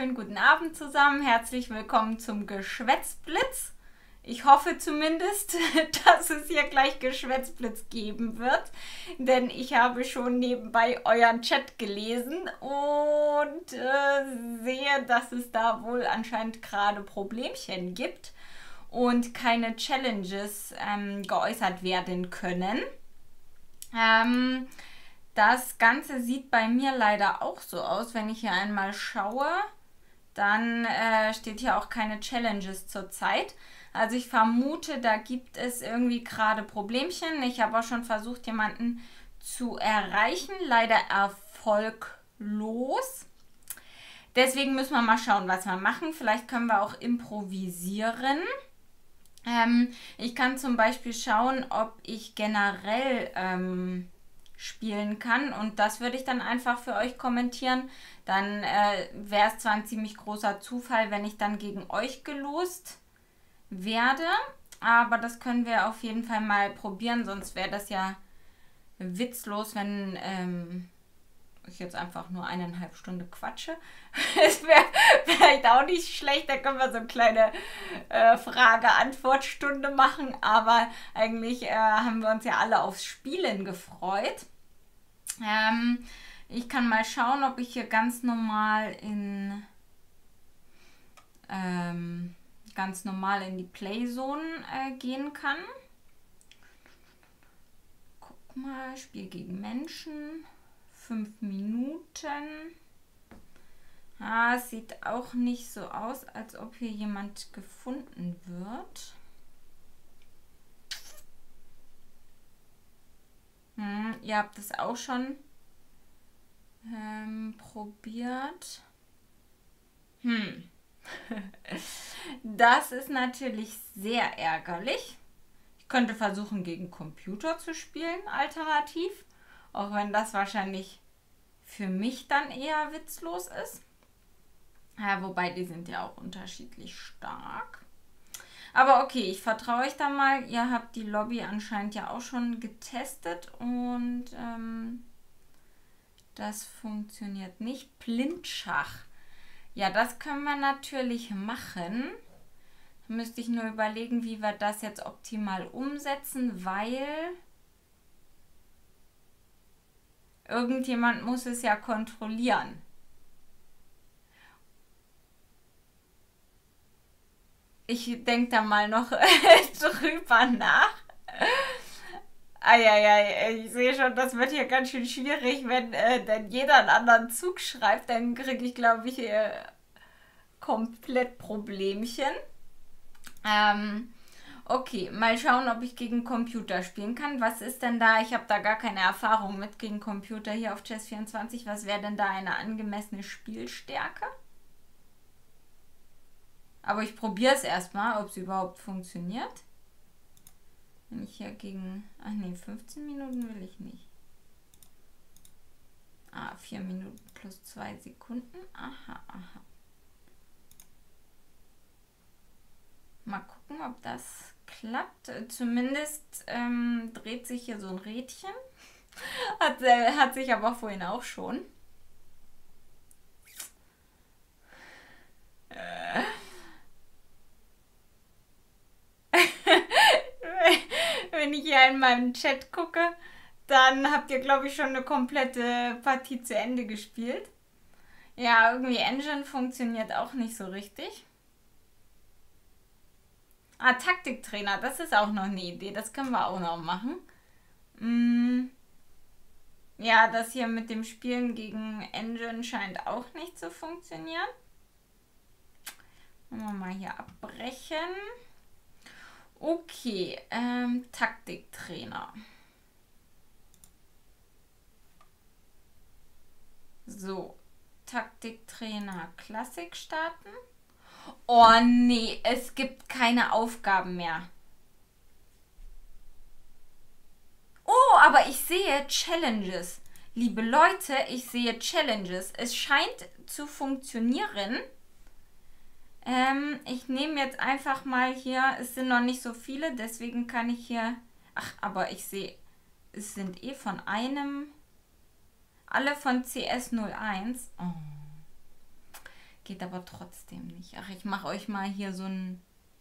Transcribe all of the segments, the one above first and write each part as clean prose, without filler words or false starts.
wunderschönen guten Abend zusammen. Herzlich willkommen zum Geschwätzblitz. Ich hoffe zumindest, dass es hier gleich Geschwätzblitz geben wird, denn ich habe schon nebenbei euren Chat gelesen und sehe, dass es da wohl anscheinend gerade Problemchen gibt und keine Challenges geäußert werden können. Das Ganze sieht bei mir leider auch so aus. Wenn ich hier einmal schaue, dann steht hier auch keine Challenges zurzeit. Also ich vermute, da gibt es irgendwie gerade Problemchen. Ich habe auch schon versucht, jemanden zu erreichen. Leider erfolglos. Deswegen müssen wir mal schauen, was wir machen. Vielleicht können wir auch improvisieren. Ich kann zum Beispiel schauen, ob ich generell spielen kann, und das würde ich dann einfach für euch kommentieren. Dann wäre es zwar ein ziemlich großer Zufall, wenn ich dann gegen euch gelost werde, aber das können wir auf jeden Fall mal probieren, sonst wäre das ja witzlos, wenn ich jetzt einfach nur 1,5 Stunden quatsche. Es wäre vielleicht auch nicht schlecht, da können wir so eine kleine Frage-Antwort-Stunde machen, aber eigentlich haben wir uns ja alle aufs Spielen gefreut. Ich kann mal schauen, ob ich hier ganz normal in die Playzone gehen kann. Guck mal, Spiel gegen Menschen. 5 Minuten. Es sieht auch nicht so aus, als ob hier jemand gefunden wird. Ihr habt es auch schon probiert. Das ist natürlich sehr ärgerlich. Ich könnte versuchen, gegen Computer zu spielen, alternativ. Auch wenn das wahrscheinlich für mich dann eher witzlos ist. Ja, wobei, die sind ja auch unterschiedlich stark. Aber okay, ich vertraue euch da mal. Ihr habt die Lobby anscheinend ja auch schon getestet und das funktioniert nicht. Blindschach. Ja, das können wir natürlich machen. Da müsste ich nur überlegen, wie wir das jetzt optimal umsetzen, weil irgendjemand muss es ja kontrollieren. Ich denke da mal noch drüber nach. Ich sehe schon, das wird hier ganz schön schwierig, wenn denn jeder einen anderen Zug schreibt, dann kriege ich, glaube ich, komplett Problemchen. Okay, mal schauen, ob ich gegen Computer spielen kann. Was ist denn da? Ich habe da gar keine Erfahrung mit gegen Computer hier auf Chess24. Was wäre denn da eine angemessene Spielstärke? Aber ich probiere es erstmal, ob es überhaupt funktioniert. Wenn ich hier gegen... Ach nee, 15 Minuten will ich nicht. 4 Minuten plus 2 Sekunden. Aha. Mal gucken, ob das klappt. Zumindest dreht sich hier so ein Rädchen. Hat sich aber vorhin auch schon. Wenn ich hier in meinem Chat gucke, dann habt ihr, glaube ich, schon eine komplette Partie zu Ende gespielt. Ja, irgendwie Engine funktioniert auch nicht so richtig. Taktiktrainer, das ist auch noch eine Idee. Das können wir auch noch machen. Ja, das hier mit dem Spielen gegen Engine scheint auch nicht zu funktionieren. Machen wir mal hier abbrechen. Okay, Taktiktrainer. So, Taktiktrainer Klassik starten. Oh nee, es gibt keine Aufgaben mehr. Oh, aber ich sehe Challenges. Liebe Leute, ich sehe Challenges. Es scheint zu funktionieren. Ich nehme jetzt einfach mal hier, es sind noch nicht so viele, deswegen kann ich hier... Ach, aber ich sehe, es sind von einem... Alle von CS01. Oh. Geht aber trotzdem nicht. Ach, ich mache euch mal hier so ein,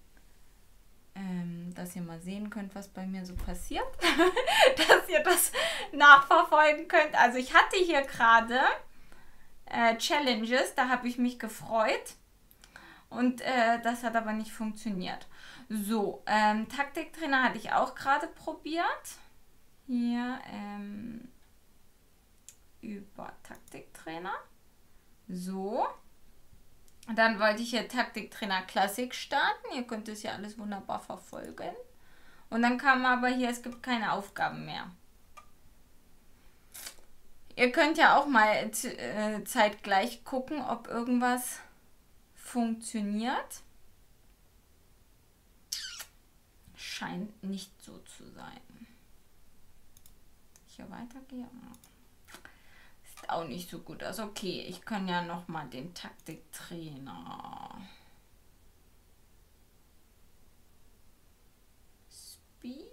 dass ihr mal sehen könnt, was bei mir so passiert. Dass ihr das nachverfolgen könnt. Also ich hatte hier gerade Challenges, da habe ich mich gefreut. Und das hat aber nicht funktioniert. So, Taktiktrainer hatte ich auch gerade probiert. Hier über Taktiktrainer. So. Dann wollte ich hier Taktiktrainer Klassik starten. Ihr könnt es ja alles wunderbar verfolgen. Und dann kam aber hier, es gibt keine Aufgaben mehr. Ihr könnt ja auch mal zeitgleich gucken, ob irgendwas funktioniert. Scheint nicht so zu sein. Hier weitergehe. Sieht auch nicht so gut aus. Okay, ich kann ja noch mal den Taktiktrainer. Speed.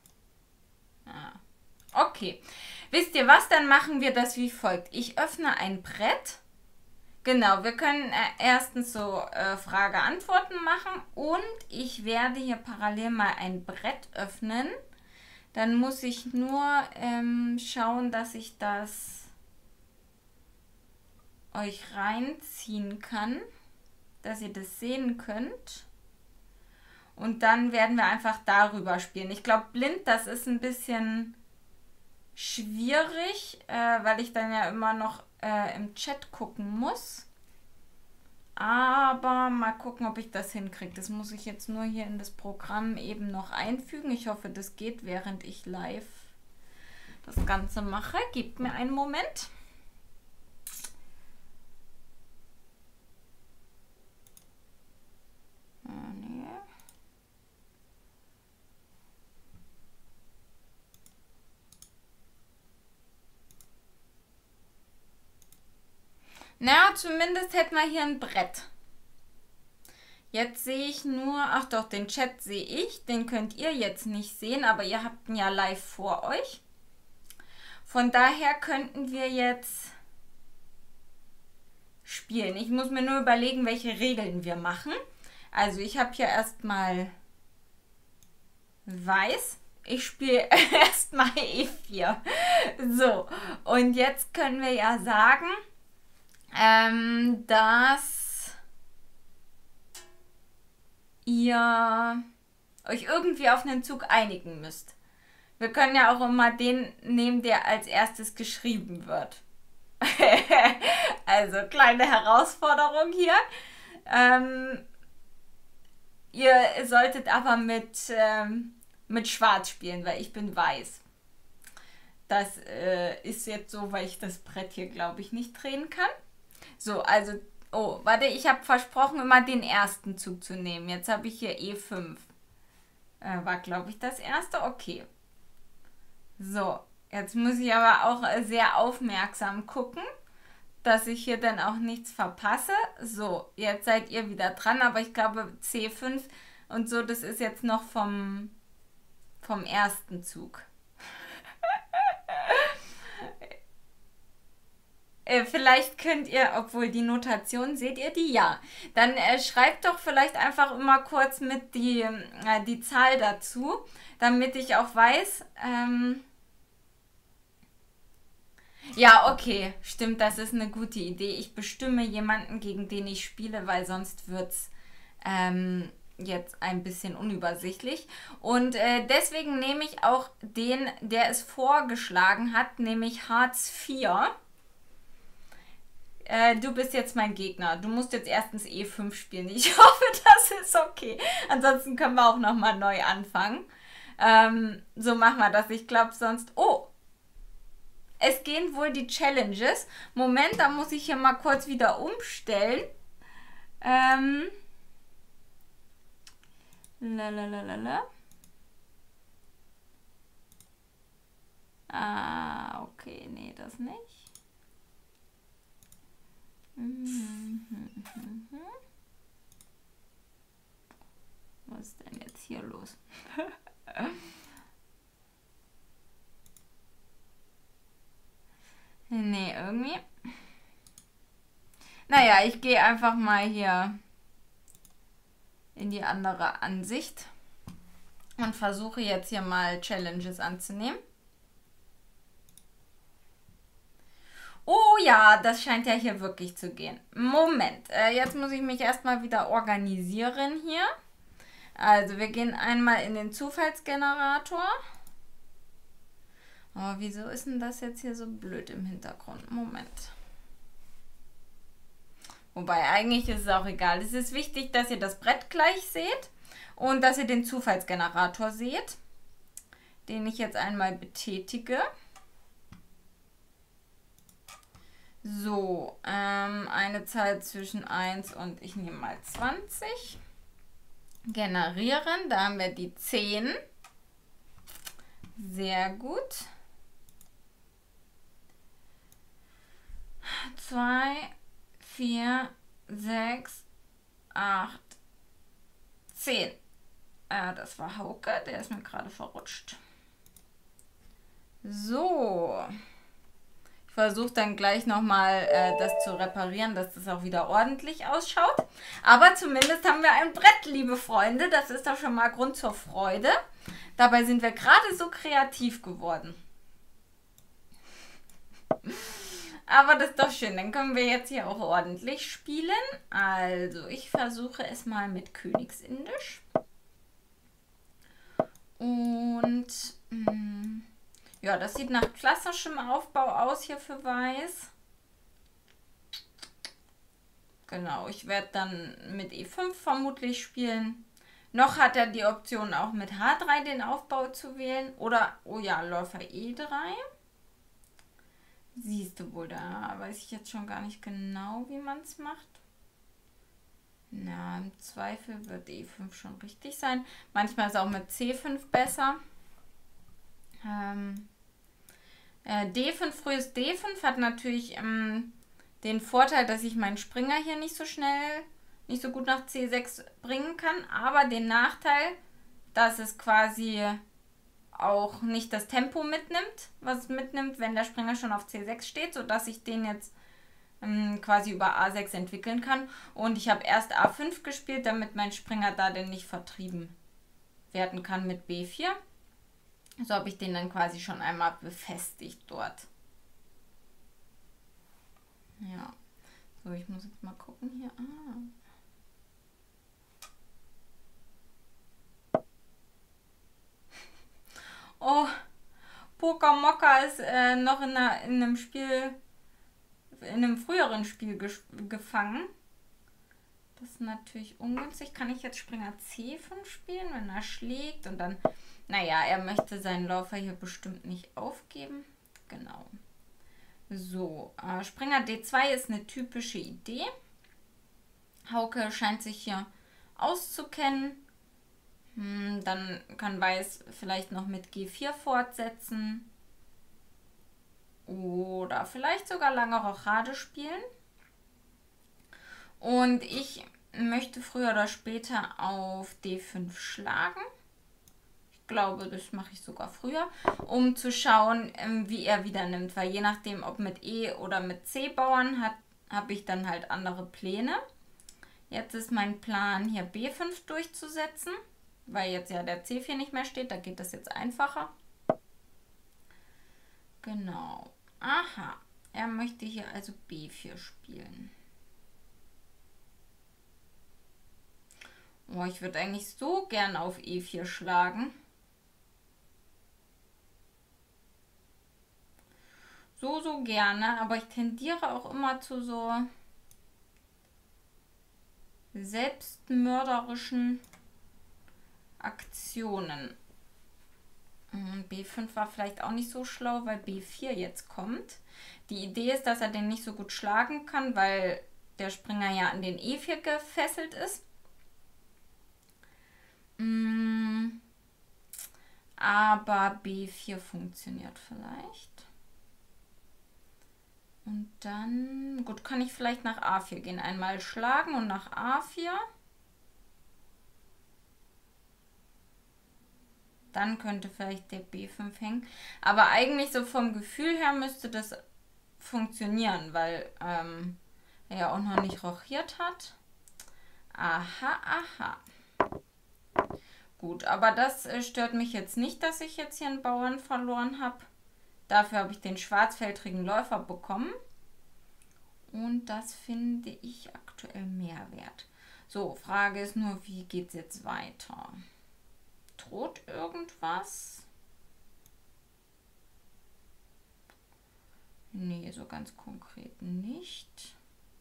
Okay. Wisst ihr was? Dann machen wir das wie folgt. Ich öffne ein Brett. Genau, wir können erstens so Frage-Antworten machen und ich werde hier parallel mal ein Brett öffnen. Dann muss ich nur schauen, dass ich das euch reinziehen kann, dass ihr das sehen könnt. Und dann werden wir einfach darüber spielen. Ich glaube, blind, das ist ein bisschen schwierig, weil ich dann ja immer noch im Chat gucken muss. Aber mal gucken, ob ich das hinkriege. Das muss ich jetzt nur hier in das Programm eben noch einfügen. Ich hoffe, das geht, während ich live das Ganze mache. Gebt mir einen Moment. Nee. Na, zumindest hätten wir hier ein Brett. Jetzt sehe ich nur, ach doch, den Chat sehe ich, den könnt ihr jetzt nicht sehen, aber ihr habt ihn ja live vor euch. Von daher könnten wir jetzt spielen. Ich muss mir nur überlegen, welche Regeln wir machen. Also ich habe hier erstmal Weiß. Ich spiele erstmal E4. So, und jetzt können wir ja sagen, dass ihr euch irgendwie auf einen Zug einigen müsst. Wir können ja auch immer den nehmen, der als erstes geschrieben wird. Also, kleine Herausforderung hier. Ihr solltet aber mit Schwarz spielen, weil ich bin weiß. Das ist jetzt so, weil ich das Brett hier, glaube ich, nicht drehen kann. So, also, oh, warte, ich habe versprochen, immer den ersten Zug zu nehmen. Jetzt habe ich hier E5. War, glaube ich, das erste. Okay. So, jetzt muss ich aber auch sehr aufmerksam gucken, dass ich hier dann auch nichts verpasse. So, jetzt seid ihr wieder dran, aber ich glaube C5 und so, das ist jetzt noch vom ersten Zug. Vielleicht könnt ihr, obwohl die Notation, seht ihr die? Ja. Dann schreibt doch vielleicht einfach immer kurz mit die Zahl dazu, damit ich auch weiß. Ja, okay, stimmt, das ist eine gute Idee. Ich bestimme jemanden, gegen den ich spiele, weil sonst wird es jetzt ein bisschen unübersichtlich. Und deswegen nehme ich auch den, der es vorgeschlagen hat, nämlich Hartz IV. Du bist jetzt mein Gegner. Du musst jetzt erstens E5 spielen. Ich hoffe, das ist okay. Ansonsten können wir auch nochmal neu anfangen. So machen wir das. Ich glaube sonst... Oh! Es gehen wohl die Challenges. Moment, da muss ich hier mal kurz wieder umstellen. Lalalala. Okay, nee, das nicht. Was ist denn jetzt hier los? Nee, irgendwie. Naja, ich gehe einfach mal hier in die andere Ansicht und versuche jetzt hier mal Challenges anzunehmen. Oh ja, das scheint ja hier wirklich zu gehen. Moment, jetzt muss ich mich erstmal wieder organisieren hier. Also wir gehen einmal in den Zufallsgenerator. Oh, wieso ist denn das jetzt hier so blöd im Hintergrund? Moment. Wobei, eigentlich ist es auch egal. Es ist wichtig, dass ihr das Brett gleich seht und dass ihr den Zufallsgenerator seht, den ich jetzt einmal betätige. So, eine Zahl zwischen 1 und ich nehme mal 20. Generieren, da haben wir die 10. Sehr gut. 2, 4, 6, 8, 10. Das war Hauke, der ist mir gerade verrutscht. So. Ich versuche dann gleich nochmal das zu reparieren, dass das auch wieder ordentlich ausschaut. Aber zumindest haben wir ein Brett, liebe Freunde. Das ist doch schon mal Grund zur Freude. Dabei sind wir gerade so kreativ geworden. Aber das ist doch schön. Dann können wir jetzt hier auch ordentlich spielen. Also, ich versuche es mal mit Königsindisch. Und ja, das sieht nach klassischem Aufbau aus hier für Weiß. Genau, ich werde dann mit E5 vermutlich spielen. Noch hat er die Option auch mit H3 den Aufbau zu wählen. Oder, oh ja, Läufer E3. Siehst du wohl, da weiß ich jetzt schon gar nicht genau, wie man es macht. Na, im Zweifel wird E5 schon richtig sein. Manchmal ist auch mit C5 besser. D5, frühes D5 hat natürlich den Vorteil, dass ich meinen Springer hier nicht so gut nach C6 bringen kann. Aber den Nachteil, dass es quasi auch nicht das Tempo mitnimmt, was es mitnimmt, wenn der Springer schon auf C6 steht, sodass ich den jetzt quasi über A6 entwickeln kann. Und ich habe erst A5 gespielt, damit mein Springer da denn nicht vertrieben werden kann mit B4. So habe ich den dann quasi schon einmal befestigt dort. Ja. So, ich muss jetzt mal gucken hier. Oh, Poker ist noch in einem Spiel, in einem früheren Spiel gefangen. Das ist natürlich ungünstig. Kann ich jetzt Springer C5 spielen, wenn er schlägt? Und dann, naja, er möchte seinen Läufer hier bestimmt nicht aufgeben. Genau. So, Springer D2 ist eine typische Idee. Hauke scheint sich hier auszukennen. Dann kann Weiß vielleicht noch mit G4 fortsetzen. Oder vielleicht sogar lange Rochade spielen. Und ich möchte früher oder später auf D5 schlagen. Ich glaube, das mache ich sogar früher, um zu schauen, wie er wieder nimmt. Weil je nachdem, ob mit E oder mit C Bauern, habe ich dann halt andere Pläne. Jetzt ist mein Plan, hier B5 durchzusetzen, weil jetzt ja der C4 nicht mehr steht. Da geht das jetzt einfacher. Genau. Aha, er möchte hier also B4 spielen. Oh, ich würde eigentlich so gern auf E4 schlagen. So gerne, aber ich tendiere auch immer zu so selbstmörderischen Aktionen. B5 war vielleicht auch nicht so schlau, weil B4 jetzt kommt. Die Idee ist, dass er den nicht so gut schlagen kann, weil der Springer ja an den E4 gefesselt ist. Aber B4 funktioniert vielleicht. Und dann, gut, kann ich vielleicht nach A4 gehen. Einmal schlagen und nach A4. Dann könnte vielleicht der B5 hängen. Aber eigentlich so vom Gefühl her müsste das funktionieren, weil der ja auch noch nicht rochiert hat. Aha, aha. Gut, aber das stört mich jetzt nicht, dass ich jetzt hier einen Bauern verloren habe. Dafür habe ich den schwarzfeldrigen Läufer bekommen. Und das finde ich aktuell mehr wert. So, Frage ist nur, wie geht es jetzt weiter? Droht irgendwas? Nee, so ganz konkret nicht.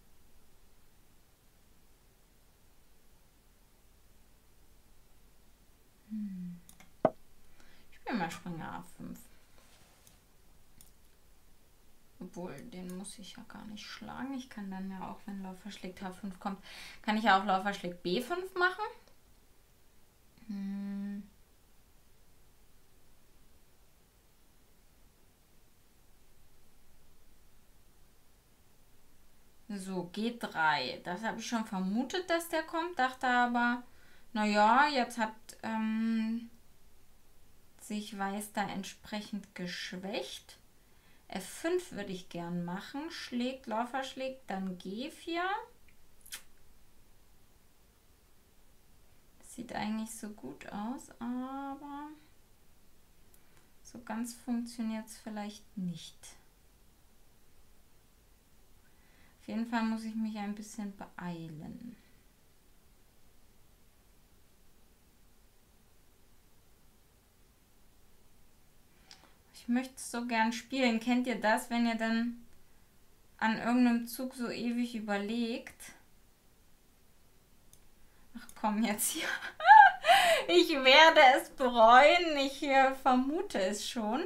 Ich spiele mal Springer A5. Obwohl, den muss ich ja gar nicht schlagen. Ich kann dann ja auch, wenn Läufer schlägt H5 kommt, kann ich ja auch Läufer schlägt B5 machen. So, G3. Das habe ich schon vermutet, dass der kommt. Dachte aber, naja, jetzt hat sich Weiß da entsprechend geschwächt. F5 würde ich gern machen. Schlägt, Läufer schlägt, dann G4. Das sieht eigentlich so gut aus, aber so ganz funktioniert es vielleicht nicht. Auf jeden Fall muss ich mich ein bisschen beeilen. Ich möchte es so gern spielen. Kennt ihr das, wenn ihr dann an irgendeinem Zug so ewig überlegt? Ach komm jetzt hier. Ich werde es bereuen. Ich vermute es schon.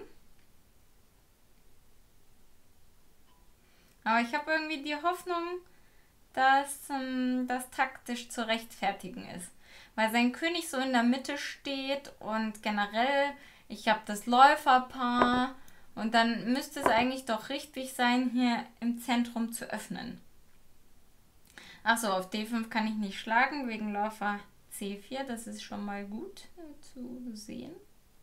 Aber ich habe irgendwie die Hoffnung, dass das taktisch zu rechtfertigen ist. Weil sein König so in der Mitte steht und generell, ich habe das Läuferpaar und dann müsste es eigentlich doch richtig sein, hier im Zentrum zu öffnen. Achso, auf D5 kann ich nicht schlagen, wegen Läufer C4, das ist schon mal gut zu sehen.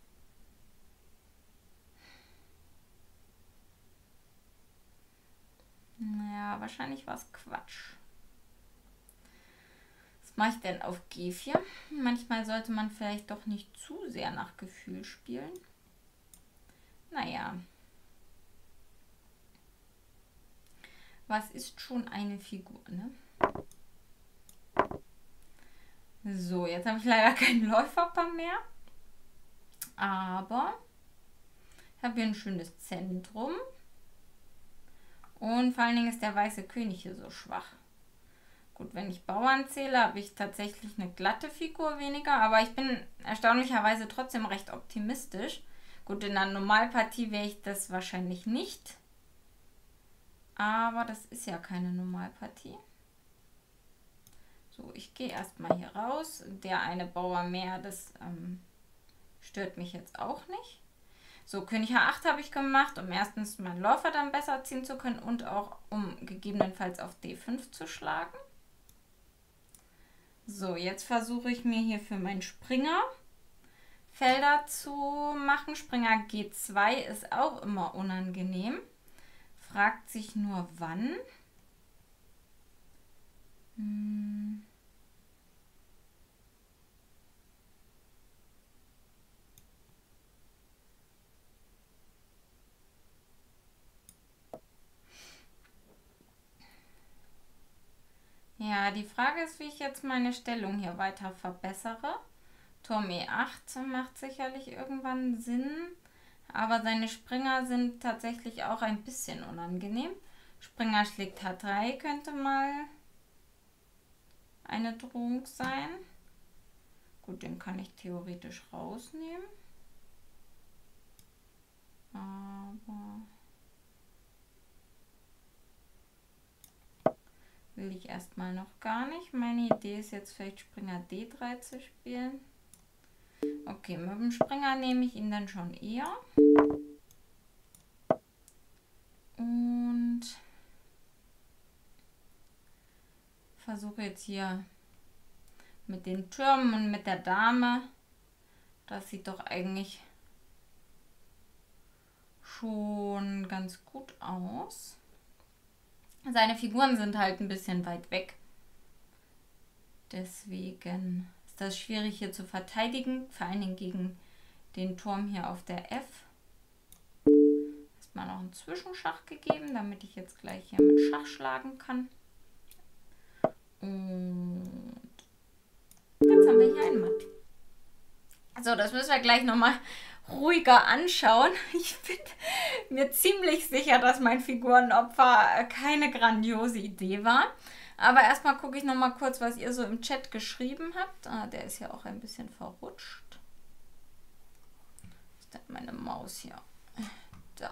Naja, wahrscheinlich war es Quatsch. Was mache ich denn auf G4? Manchmal sollte man vielleicht doch nicht zu sehr nach Gefühl spielen. Naja. Was ist schon eine Figur, ne? So, jetzt habe ich leider kein Läuferpaar mehr. Aber ich habe hier ein schönes Zentrum. Und vor allen Dingen ist der weiße König hier so schwach. Gut, wenn ich Bauern zähle, habe ich tatsächlich eine glatte Figur weniger. Aber ich bin erstaunlicherweise trotzdem recht optimistisch. Gut, in einer Normalpartie wäre ich das wahrscheinlich nicht. Aber das ist ja keine Normalpartie. So, ich gehe erstmal hier raus. Der eine Bauer mehr, das stört mich jetzt auch nicht. So, König H8 habe ich gemacht, um erstens meinen Läufer dann besser ziehen zu können und auch um gegebenenfalls auf D5 zu schlagen. So, jetzt versuche ich mir hier für meinen Springer Felder zu machen. Springer G2 ist auch immer unangenehm. Fragt sich nur wann. Ja, die Frage ist, wie ich jetzt meine Stellung hier weiter verbessere. Turm E8 macht sicherlich irgendwann Sinn, aber seine Springer sind tatsächlich auch ein bisschen unangenehm. Springer schlägt H3 könnte mal eine Drohung sein. Gut, den kann ich theoretisch rausnehmen. Aber will ich erstmal noch gar nicht. Meine Idee ist jetzt vielleicht Springer D3 zu spielen. Okay, mit dem Springer nehme ich ihn dann schon eher. Und versuche jetzt hier mit den Türmen und mit der Dame. Das sieht doch eigentlich schon ganz gut aus. Seine Figuren sind halt ein bisschen weit weg. Deswegen ist das schwierig hier zu verteidigen. Vor allen Dingen gegen den Turm hier auf der F. Erstmal noch einen Zwischenschach gegeben, damit ich jetzt gleich hier mit Schach schlagen kann. Und jetzt haben wir hier einen Matt. So, das müssen wir gleich nochmal ruhiger anschauen. Ich bin mir ziemlich sicher, dass mein Figurenopfer keine grandiose Idee war. Aber erstmal gucke ich nochmal kurz, was ihr so im Chat geschrieben habt. Ah, der ist ja auch ein bisschen verrutscht. Was ist denn meine Maus hier? Da.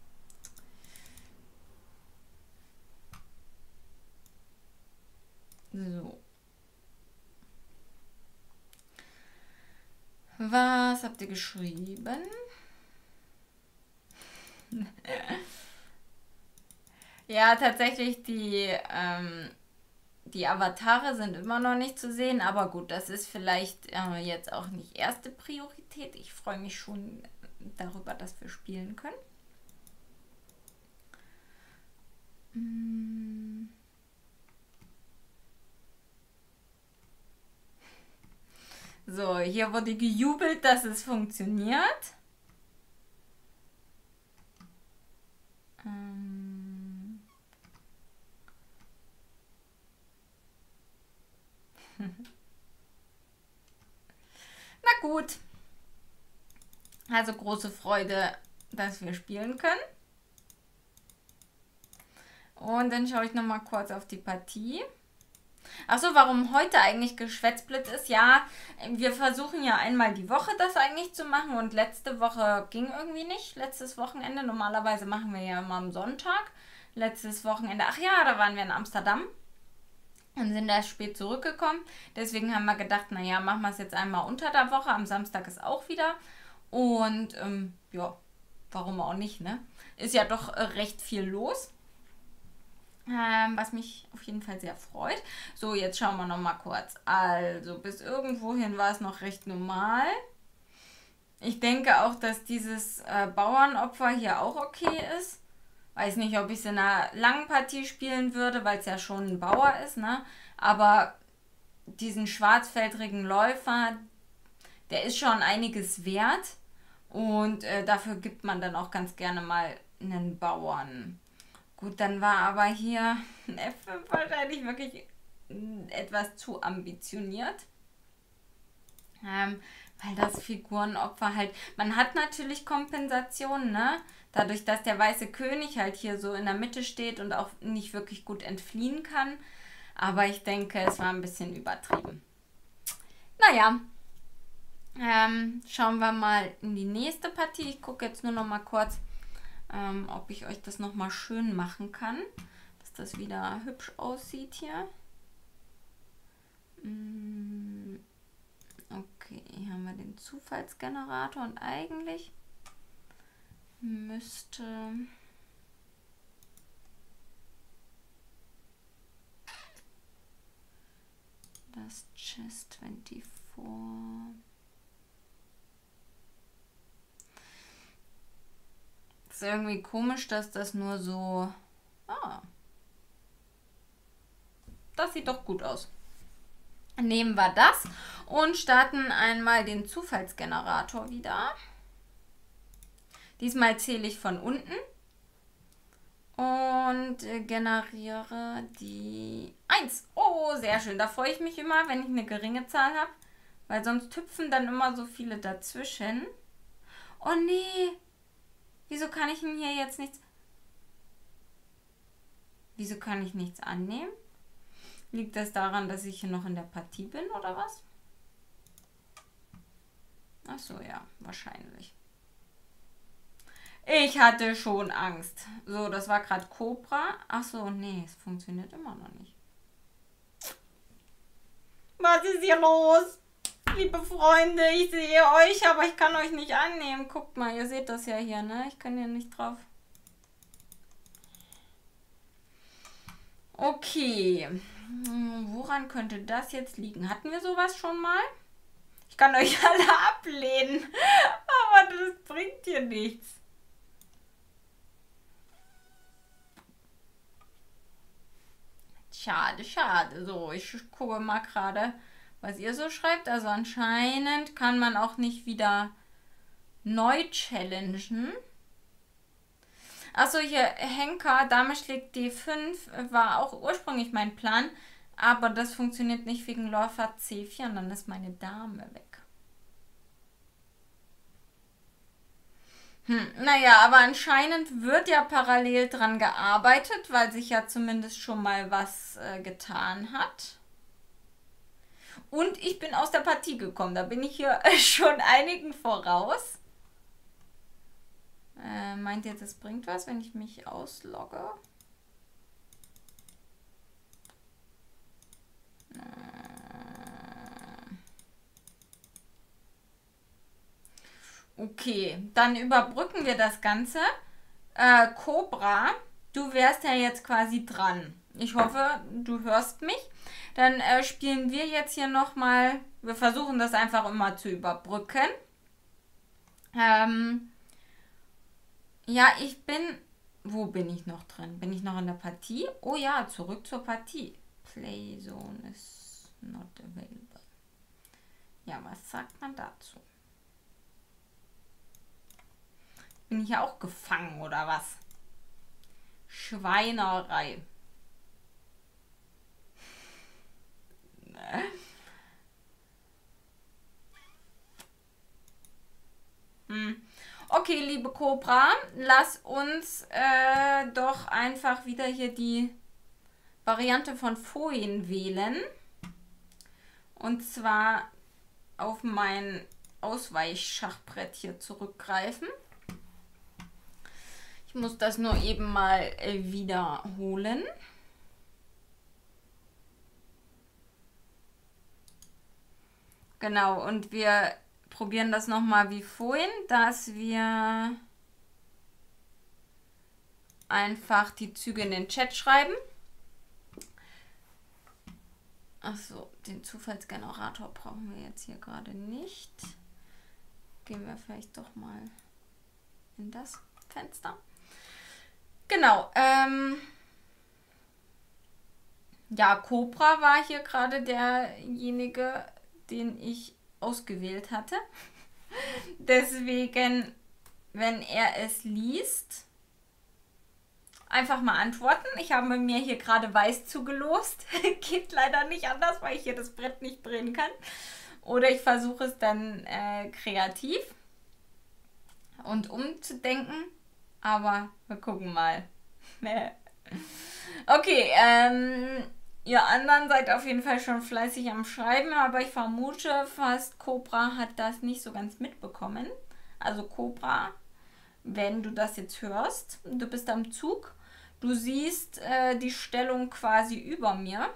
So. Was habt ihr geschrieben? Ja, tatsächlich, die Avatare sind immer noch nicht zu sehen, aber gut, das ist vielleicht jetzt auch nicht erste Priorität. Ich freue mich schon darüber, dass wir spielen können. So, hier wurde gejubelt, dass es funktioniert. Na gut. Also große Freude, dass wir spielen können. Und dann schaue ich nochmal kurz auf die Partie. Achso, warum heute eigentlich Geschwätzblitz ist? Ja, wir versuchen ja einmal die Woche das eigentlich zu machen und letzte Woche ging irgendwie nicht. Letztes Wochenende, normalerweise machen wir ja immer am Sonntag. Letztes Wochenende, ach ja, da waren wir in Amsterdam und sind erst spät zurückgekommen. Deswegen haben wir gedacht, naja, machen wir es jetzt einmal unter der Woche. Am Samstag ist auch wieder. Und ja, warum auch nicht, ne? Ist ja doch recht viel los. Was mich auf jeden Fall sehr freut. So, jetzt schauen wir noch mal kurz. Also, bis irgendwohin war es noch recht normal. Ich denke auch, dass dieses Bauernopfer hier auch okay ist. Weiß nicht, ob ich es in einer langen Partie spielen würde, weil es ja schon ein Bauer ist, ne? Aber diesen schwarzfeldrigen Läufer, der ist schon einiges wert. Und dafür gibt man dann auch ganz gerne mal einen Bauern. Gut, dann war aber hier ein F5 wahrscheinlich wirklich etwas zu ambitioniert. Weil das Figurenopfer halt... Man hat natürlich Kompensationen, ne? Dadurch, dass der weiße König halt hier so in der Mitte steht und auch nicht wirklich gut entfliehen kann. Aber ich denke, es war ein bisschen übertrieben. Naja, schauen wir mal in die nächste Partie. Ich gucke jetzt nur noch mal kurz, ob ich euch das noch mal schön machen kann, dass das wieder hübsch aussieht hier. Okay, hier haben wir den Zufallsgenerator und eigentlich müsste das Chess24 ist irgendwie komisch, dass das nur so... das sieht doch gut aus. Nehmen wir das und starten einmal den Zufallsgenerator wieder. Diesmal zähle ich von unten und generiere die 1. Oh, sehr schön. Da freue ich mich immer, wenn ich eine geringe Zahl habe, weil sonst hüpfen dann immer so viele dazwischen. Oh nee, wieso kann ich denn hier jetzt nichts... Wieso kann ich nichts annehmen? Liegt das daran, dass ich hier noch in der Partie bin oder was? Ach so, ja, wahrscheinlich. Ich hatte schon Angst. So, das war gerade Cobra. Ach so, nee, es funktioniert immer noch nicht. Was ist hier los? Liebe Freunde, ich sehe euch, aber ich kann euch nicht annehmen. Guckt mal, ihr seht das ja hier, ne? Ich kann hier nicht drauf. Okay. Woran könnte das jetzt liegen? Hatten wir sowas schon mal? Ich kann euch alle ablehnen, aber das bringt hier nichts. Schade, schade. So, ich gucke mal gerade, was ihr so schreibt. Also anscheinend kann man auch nicht wieder neu challengen. Achso, hier Henker, Dame schlägt D5, war auch ursprünglich mein Plan. Aber das funktioniert nicht wegen Läufer C4 und dann ist meine Dame weg. Naja, aber anscheinend wird ja parallel dran gearbeitet, weil sich ja zumindest schon mal was getan hat. Und ich bin aus der Partie gekommen. Da bin ich hier schon einigen voraus. Meint ihr, das bringt was, wenn ich mich auslogge? Okay, dann überbrücken wir das Ganze. Cobra, du wärst ja jetzt quasi dran. Ich hoffe, du hörst mich. Dann spielen wir jetzt hier nochmal. Wir versuchen das einfach immer zu überbrücken. Ja, ich bin... Wo bin ich noch drin? Bin ich noch in der Partie? Oh ja, zurück zur Partie. Playzone is not available. Ja, was sagt man dazu? Bin ich ja auch gefangen, oder was? Schweinerei. Okay, liebe Cobra, lass uns doch einfach wieder hier die Variante von vorhin wählen. Und zwar auf mein Ausweichschachbrett hier zurückgreifen. Ich muss das nur eben mal wiederholen. Genau, und wir probieren das nochmal wie vorhin, dass wir einfach die Züge in den Chat schreiben. Achso, den Zufallsgenerator brauchen wir jetzt hier gerade nicht. Gehen wir vielleicht doch mal in das Fenster. Genau, ja, Cobra war hier gerade derjenige, den ich ausgewählt hatte. Deswegen, wenn er es liest, einfach mal antworten. Ich habe mir hier gerade weiß zugelost. Geht leider nicht anders, weil ich hier das Brett nicht drehen kann. Oder ich versuche es dann kreativ und umzudenken. Aber wir gucken mal. Okay, ihr anderen seid auf jeden Fall schon fleißig am Schreiben, aber ich vermute fast, Cobra hat das nicht so ganz mitbekommen. Also Cobra, wenn du das jetzt hörst, du bist am Zug, du siehst die Stellung quasi über mir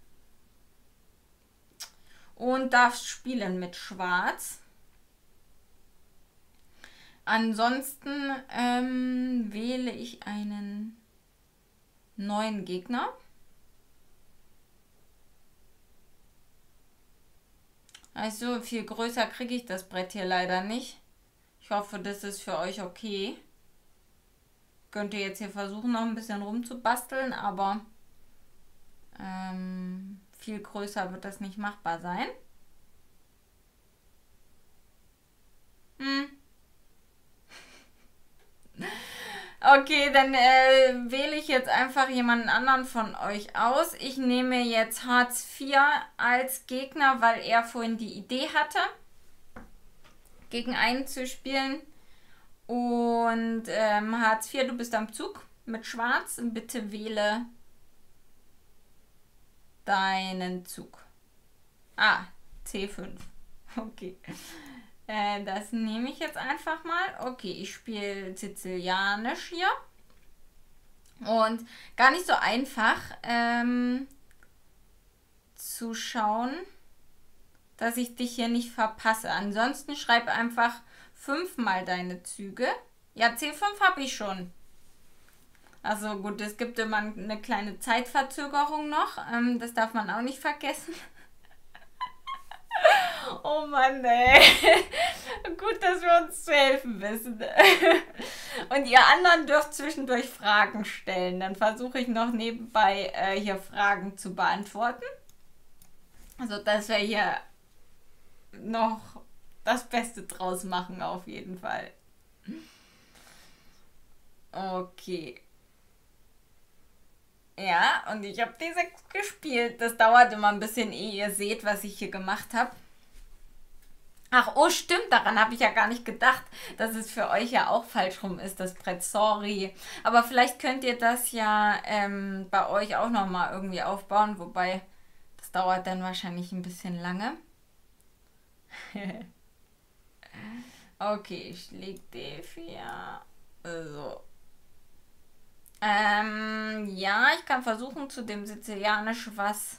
und darfst spielen mit Schwarz. Ansonsten wähle ich einen neuen Gegner. Also viel größer kriege ich das Brett hier leider nicht. Ich hoffe, das ist für euch okay. Könnt ihr jetzt hier versuchen, noch ein bisschen rumzubasteln, aber viel größer wird das nicht machbar sein. Okay, dann wähle ich jetzt einfach jemanden anderen von euch aus. Ich nehme jetzt Hartz IV als Gegner, weil er vorhin die Idee hatte, gegen einen zu spielen. Und Hartz IV, du bist am Zug mit Schwarz. Bitte wähle deinen Zug. Ah, C5. Okay. Das nehme ich jetzt einfach mal. Okay, ich spiele Sizilianisch hier. Und gar nicht so einfach zu schauen, dass ich dich hier nicht verpasse. Ansonsten schreib einfach 5-mal deine Züge. Ja, C5 habe ich schon. Also gut, es gibt immer eine kleine Zeitverzögerung noch. Das darf man auch nicht vergessen. Oh Mann, ey. Gut, dass wir uns zu helfen wissen. Und ihr anderen dürft zwischendurch Fragen stellen. Dann versuche ich noch nebenbei hier Fragen zu beantworten. Also, dass wir hier noch das Beste draus machen, auf jeden Fall. Okay. Ja, und ich habe die 6 gespielt. Das dauert immer ein bisschen, ehe ihr seht, was ich hier gemacht habe. Ach, oh, stimmt, daran habe ich ja gar nicht gedacht, dass es für euch ja auch falsch rum ist, das Brett. Sorry. Aber vielleicht könnt ihr das ja bei euch auch nochmal irgendwie aufbauen, wobei das dauert dann wahrscheinlich ein bisschen lange. Okay, ich leg D4. So. Ja, ich kann versuchen, zu dem Sizilianisch was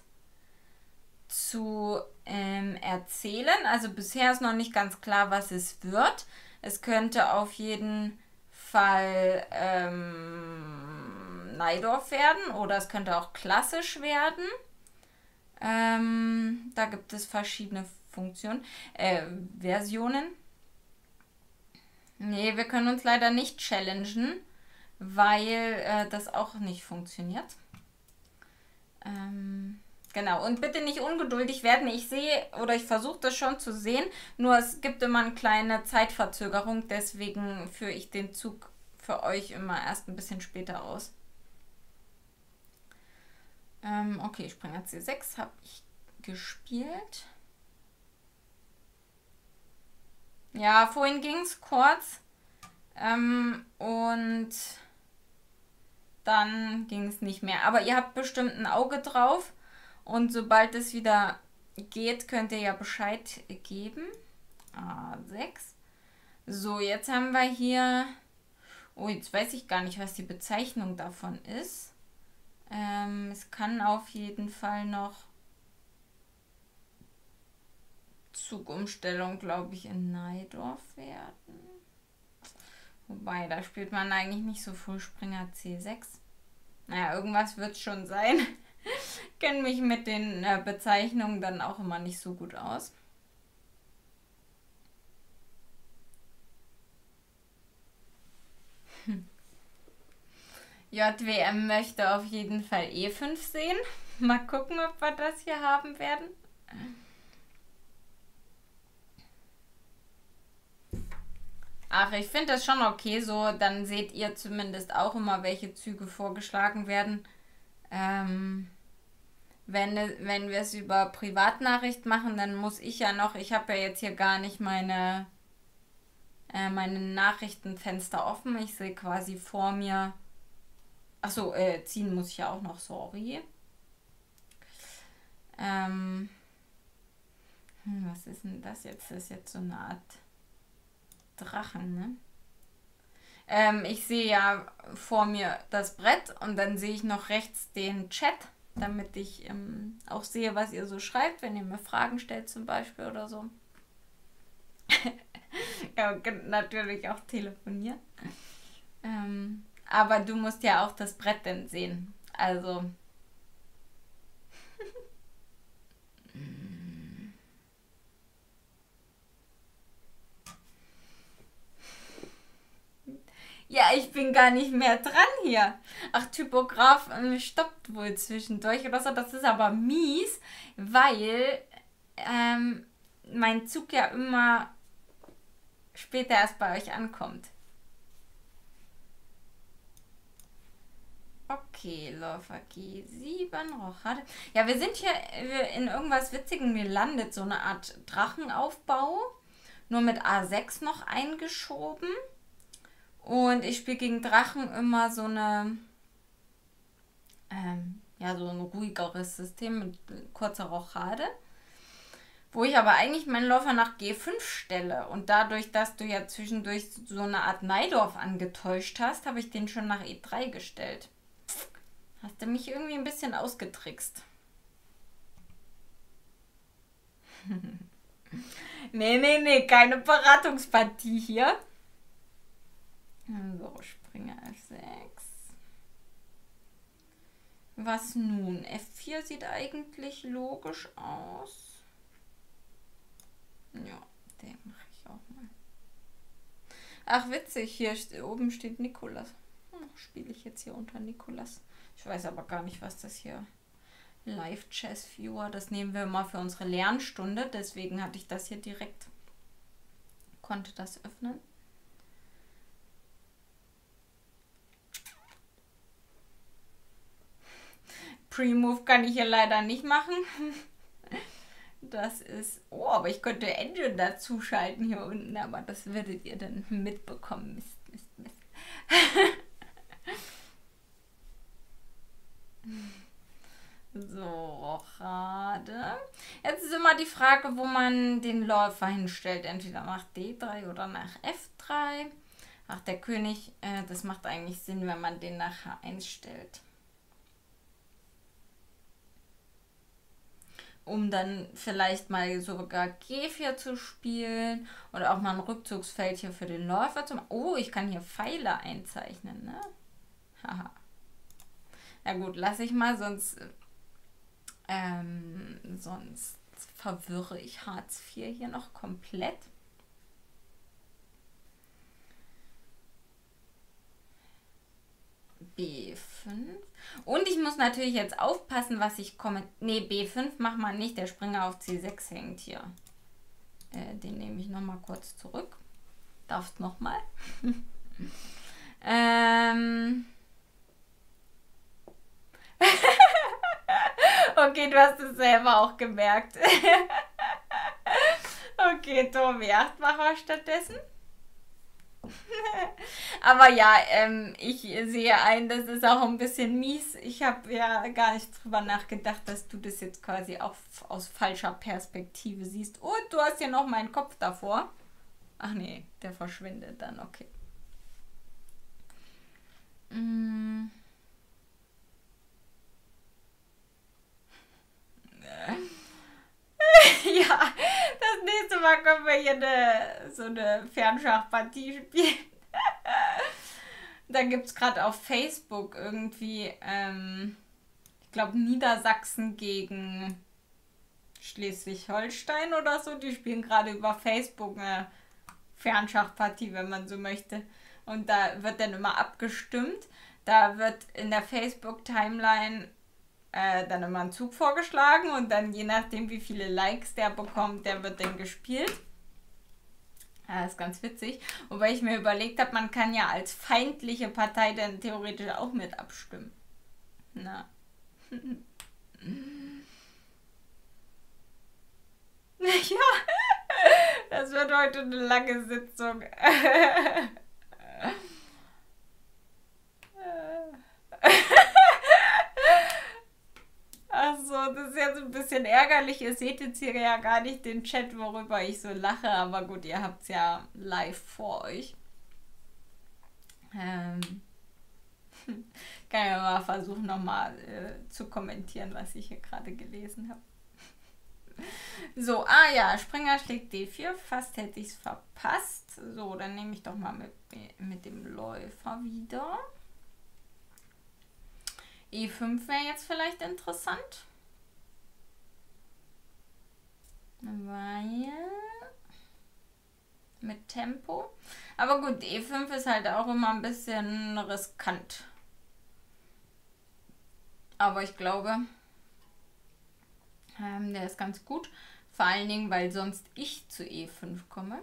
zu erzählen. Also bisher ist noch nicht ganz klar, was es wird. Es könnte auf jeden Fall Najdorf werden oder es könnte auch klassisch werden. Da gibt es verschiedene Funktionen, Versionen. Nee, wir können uns leider nicht challengen, weil das auch nicht funktioniert. Genau, und bitte nicht ungeduldig werden. Ich sehe oder ich versuche das schon zu sehen, nur es gibt immer eine kleine Zeitverzögerung, deswegen führe ich den Zug für euch immer erst ein bisschen später aus. Okay, Springer C6 habe ich gespielt. Ja, vorhin ging es kurz und dann ging es nicht mehr. Aber ihr habt bestimmt ein Auge drauf und sobald es wieder geht, könnt ihr ja Bescheid geben. A6. So, jetzt haben wir hier... Oh, jetzt weiß ich gar nicht, was die Bezeichnung davon ist. Es kann auf jeden Fall noch Zugumstellung, glaube ich, in Najdorf werden. Wobei, da spielt man eigentlich nicht so früh Springer C6. Naja, irgendwas wird es schon sein. Kenne mich mit den Bezeichnungen dann auch immer nicht so gut aus. JWM möchte auf jeden Fall E5 sehen. Mal gucken, ob wir das hier haben werden. Ach, ich finde das schon okay so. Dann seht ihr zumindest auch immer, welche Züge vorgeschlagen werden. Wenn wir es über Privatnachricht machen, dann muss ich ja noch, ich habe ja jetzt hier gar nicht meine Nachrichtenfenster offen. Ich sehe quasi vor mir. Achso, ziehen muss ich ja auch noch, sorry. Was ist denn das jetzt? Das ist jetzt so eine Art Drachen, ne? Ich sehe ja vor mir das Brett und dann sehe ich noch rechts den Chat, damit ich auch sehe, was ihr so schreibt, wenn ihr mir Fragen stellt zum Beispiel oder so. Ja, natürlich auch telefonieren. Aber du musst ja auch das Brett dann sehen. Also. Ja, ich bin gar nicht mehr dran hier. Ach, Typograf stoppt wohl zwischendurch oder so. Das ist aber mies, weil mein Zug ja immer später erst bei euch ankommt. Okay, Läufer G7, Rochade. Ja, wir sind hier in irgendwas Witzigem gelandet. So eine Art Drachenaufbau. Nur mit A6 noch eingeschoben. Und ich spiele gegen Drachen immer so eine... ja, so ein ruhigeres System mit kurzer Rochade. Wo ich aber eigentlich meinen Läufer nach G5 stelle. Und dadurch, dass du ja zwischendurch so eine Art Najdorf angetäuscht hast, habe ich den schon nach E3 gestellt. Hast du mich irgendwie ein bisschen ausgetrickst. Nee, keine Beratungspartie hier. So, Springer F6. Was nun? F4 sieht eigentlich logisch aus. Ja, den mache ich auch mal. Ach, witzig, hier oben steht Nikolas. Spiele ich jetzt hier unter Nikolas. Ich weiß aber gar nicht, was das hier... Live-Chess-Viewer, das nehmen wir mal für unsere Lernstunde. Deswegen hatte ich das hier direkt... Konnte das öffnen. Pre-Move kann ich hier leider nicht machen. Das ist... Oh, aber ich könnte Engine dazu schalten hier unten. Aber das würdet ihr dann mitbekommen. Mist, Mist, Mist. So, gerade. Jetzt ist immer die Frage, wo man den Läufer hinstellt. Entweder nach D3 oder nach F3. Ach, der König, das macht eigentlich Sinn, wenn man den nach H1 stellt. Um dann vielleicht mal sogar G4 zu spielen. Oder auch mal ein Rückzugsfeld hier für den Läufer zu machen. Oh, ich kann hier Pfeile einzeichnen, ne? Haha. Na gut, lasse ich mal, sonst verwirre ich Hartz IV hier noch komplett. B5. Und ich muss natürlich jetzt aufpassen, was ich komme. Ne, B5 mach mal nicht. Der Springer auf C6 hängt hier. Den nehme ich nochmal kurz zurück. Darfst nochmal. Okay, du hast es selber auch gemerkt. Okay, Turm E8 machen wir stattdessen. Aber ja, ich sehe ein, das ist auch ein bisschen mies. Ich habe ja gar nicht drüber nachgedacht, dass du das jetzt quasi auch aus falscher Perspektive siehst. Und du hast ja noch meinen Kopf davor. Ach nee, der verschwindet dann, okay. Ja, das nächste Mal können wir hier so eine Fernschachpartie spielen. Da gibt es gerade auf Facebook irgendwie, ich glaube, Niedersachsen gegen Schleswig-Holstein oder so. Die spielen gerade über Facebook eine Fernschachpartie, wenn man so möchte. Und da wird dann immer abgestimmt. Da wird in der Facebook-Timeline dann immer ein Zug vorgeschlagen und dann je nachdem, wie viele Likes der bekommt, der wird dann gespielt. Das ist ganz witzig. Wobei ich mir überlegt habe, man kann ja als feindliche Partei dann theoretisch auch mit abstimmen. Na. Ja, das wird heute eine lange Sitzung. Achso, das ist jetzt ein bisschen ärgerlich. Ihr seht jetzt hier ja gar nicht den Chat, worüber ich so lache. Aber gut, ihr habt es ja live vor euch. Kann ja mal versuchen, nochmal zu kommentieren, was ich hier gerade gelesen habe. So, ja, Springer schlägt D4. Fast hätte ich es verpasst. So, dann nehme ich doch mal mit dem Läufer wieder. E5 wäre jetzt vielleicht interessant. Weil... mit Tempo. Aber gut, E5 ist halt auch immer ein bisschen riskant. Aber ich glaube, der ist ganz gut. Vor allen Dingen, weil sonst ich zu E5 komme.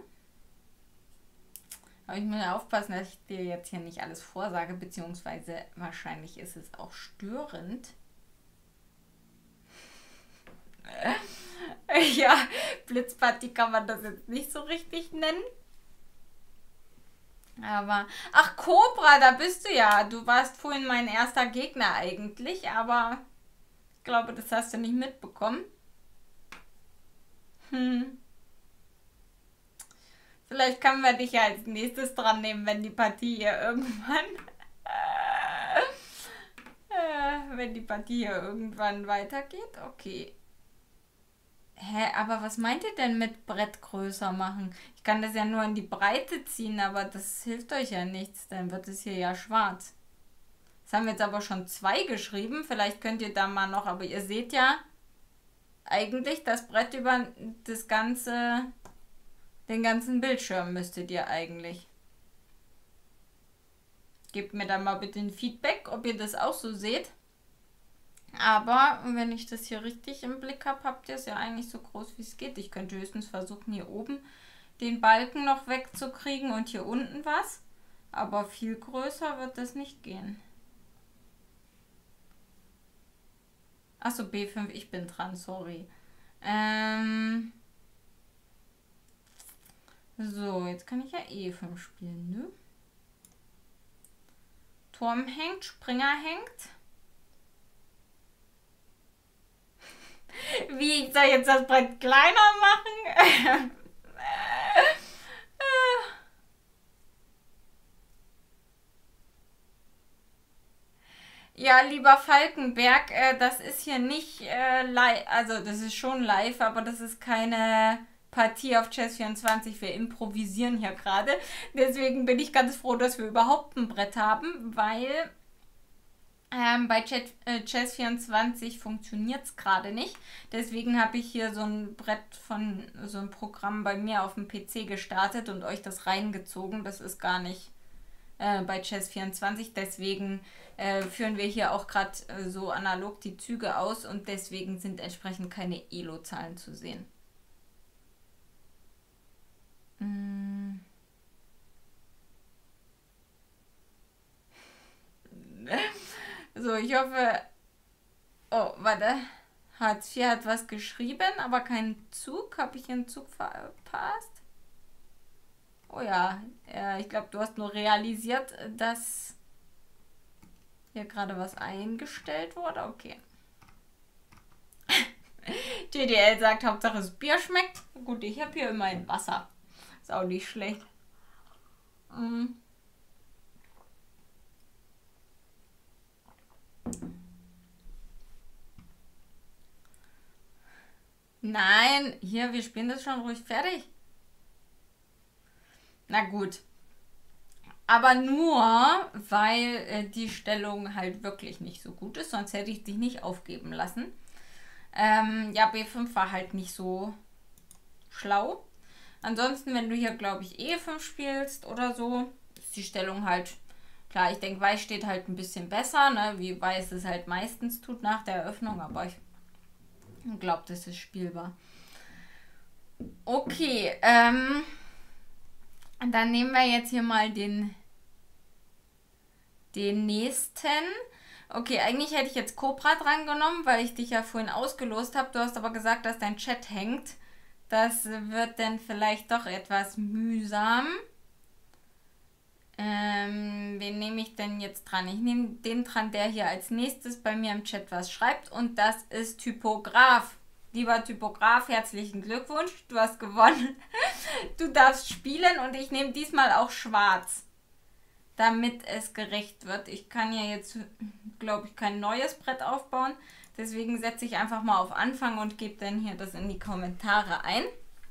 Aber ich muss ja aufpassen, dass ich dir jetzt hier nicht alles vorsage, beziehungsweise wahrscheinlich ist es auch störend. Ja, Blitzpartie kann man das jetzt nicht so richtig nennen. Aber, ach Cobra, da bist du ja. Du warst vorhin mein erster Gegner eigentlich, aber ich glaube, das hast du nicht mitbekommen. Vielleicht können wir dich ja als nächstes dran nehmen, wenn die Partie hier irgendwann weitergeht. Okay. Hä, aber was meint ihr denn mit Brett größer machen? Ich kann das ja nur in die Breite ziehen, aber das hilft euch ja nichts. Dann wird es hier ja schwarz. Das haben wir jetzt aber schon 2 geschrieben. Vielleicht könnt ihr da mal noch, aber ihr seht ja eigentlich das Brett über den ganzen Bildschirm müsstet ihr eigentlich. Gebt mir dann mal bitte ein Feedback, ob ihr das auch so seht. Aber wenn ich das hier richtig im Blick habe, habt ihr es ja eigentlich so groß wie es geht. Ich könnte höchstens versuchen, hier oben den Balken noch wegzukriegen und hier unten was. Aber viel größer wird das nicht gehen. Achso, B5, ich bin dran, sorry. So, jetzt kann ich ja E5 spielen, ne? Turm hängt, Springer hängt. Wie, ich soll jetzt das Brett kleiner machen? Ja, lieber Falkenberg, das ist hier nicht live, also das ist schon live, aber das ist keine Partie auf Chess24. Wir improvisieren hier gerade. Deswegen bin ich ganz froh, dass wir überhaupt ein Brett haben, weil bei Chess24 funktioniert es gerade nicht. Deswegen habe ich hier so ein Brett von so einem Programm bei mir auf dem PC gestartet und euch das reingezogen. Das ist gar nicht bei Chess24. Deswegen führen wir hier auch gerade so analog die Züge aus und deswegen sind entsprechend keine Elo-Zahlen zu sehen. So, ich hoffe... Oh, warte. Hartz IV hat was geschrieben, aber keinen Zug. Habe ich einen Zug verpasst? Oh ja, ich glaube, du hast nur realisiert, dass hier gerade was eingestellt wurde. Okay. GDL sagt, Hauptsache das Bier schmeckt. Gut, ich habe hier immerhin Wasser. Ist auch nicht schlecht. Nein, hier, wir spielen das schon ruhig fertig. Na gut. Aber nur, weil die Stellung halt wirklich nicht so gut ist, sonst hätte ich dich nicht aufgeben lassen. Ja, B5 war halt nicht so schlau. Ansonsten, wenn du hier, glaube ich, E5 spielst oder so, ist die Stellung halt, klar, ich denke, Weiß steht halt ein bisschen besser, ne, wie Weiß es halt meistens tut nach der Eröffnung, aber ich glaube, das ist spielbar. Okay, dann nehmen wir jetzt hier mal den nächsten. Okay, eigentlich hätte ich jetzt Cobra dran genommen, weil ich dich ja vorhin ausgelost habe. Du hast aber gesagt, dass dein Chat hängt. Das wird dann vielleicht doch etwas mühsam. Wen nehme ich denn jetzt dran? Ich nehme den dran, der hier als nächstes bei mir im Chat was schreibt. Und das ist Typograf. Lieber Typograf, herzlichen Glückwunsch. Du hast gewonnen. Du darfst spielen und ich nehme diesmal auch schwarz, damit es gerecht wird. Ich kann ja jetzt, glaube ich, kein neues Brett aufbauen. Deswegen setze ich einfach mal auf Anfang und gebe dann hier das in die Kommentare ein.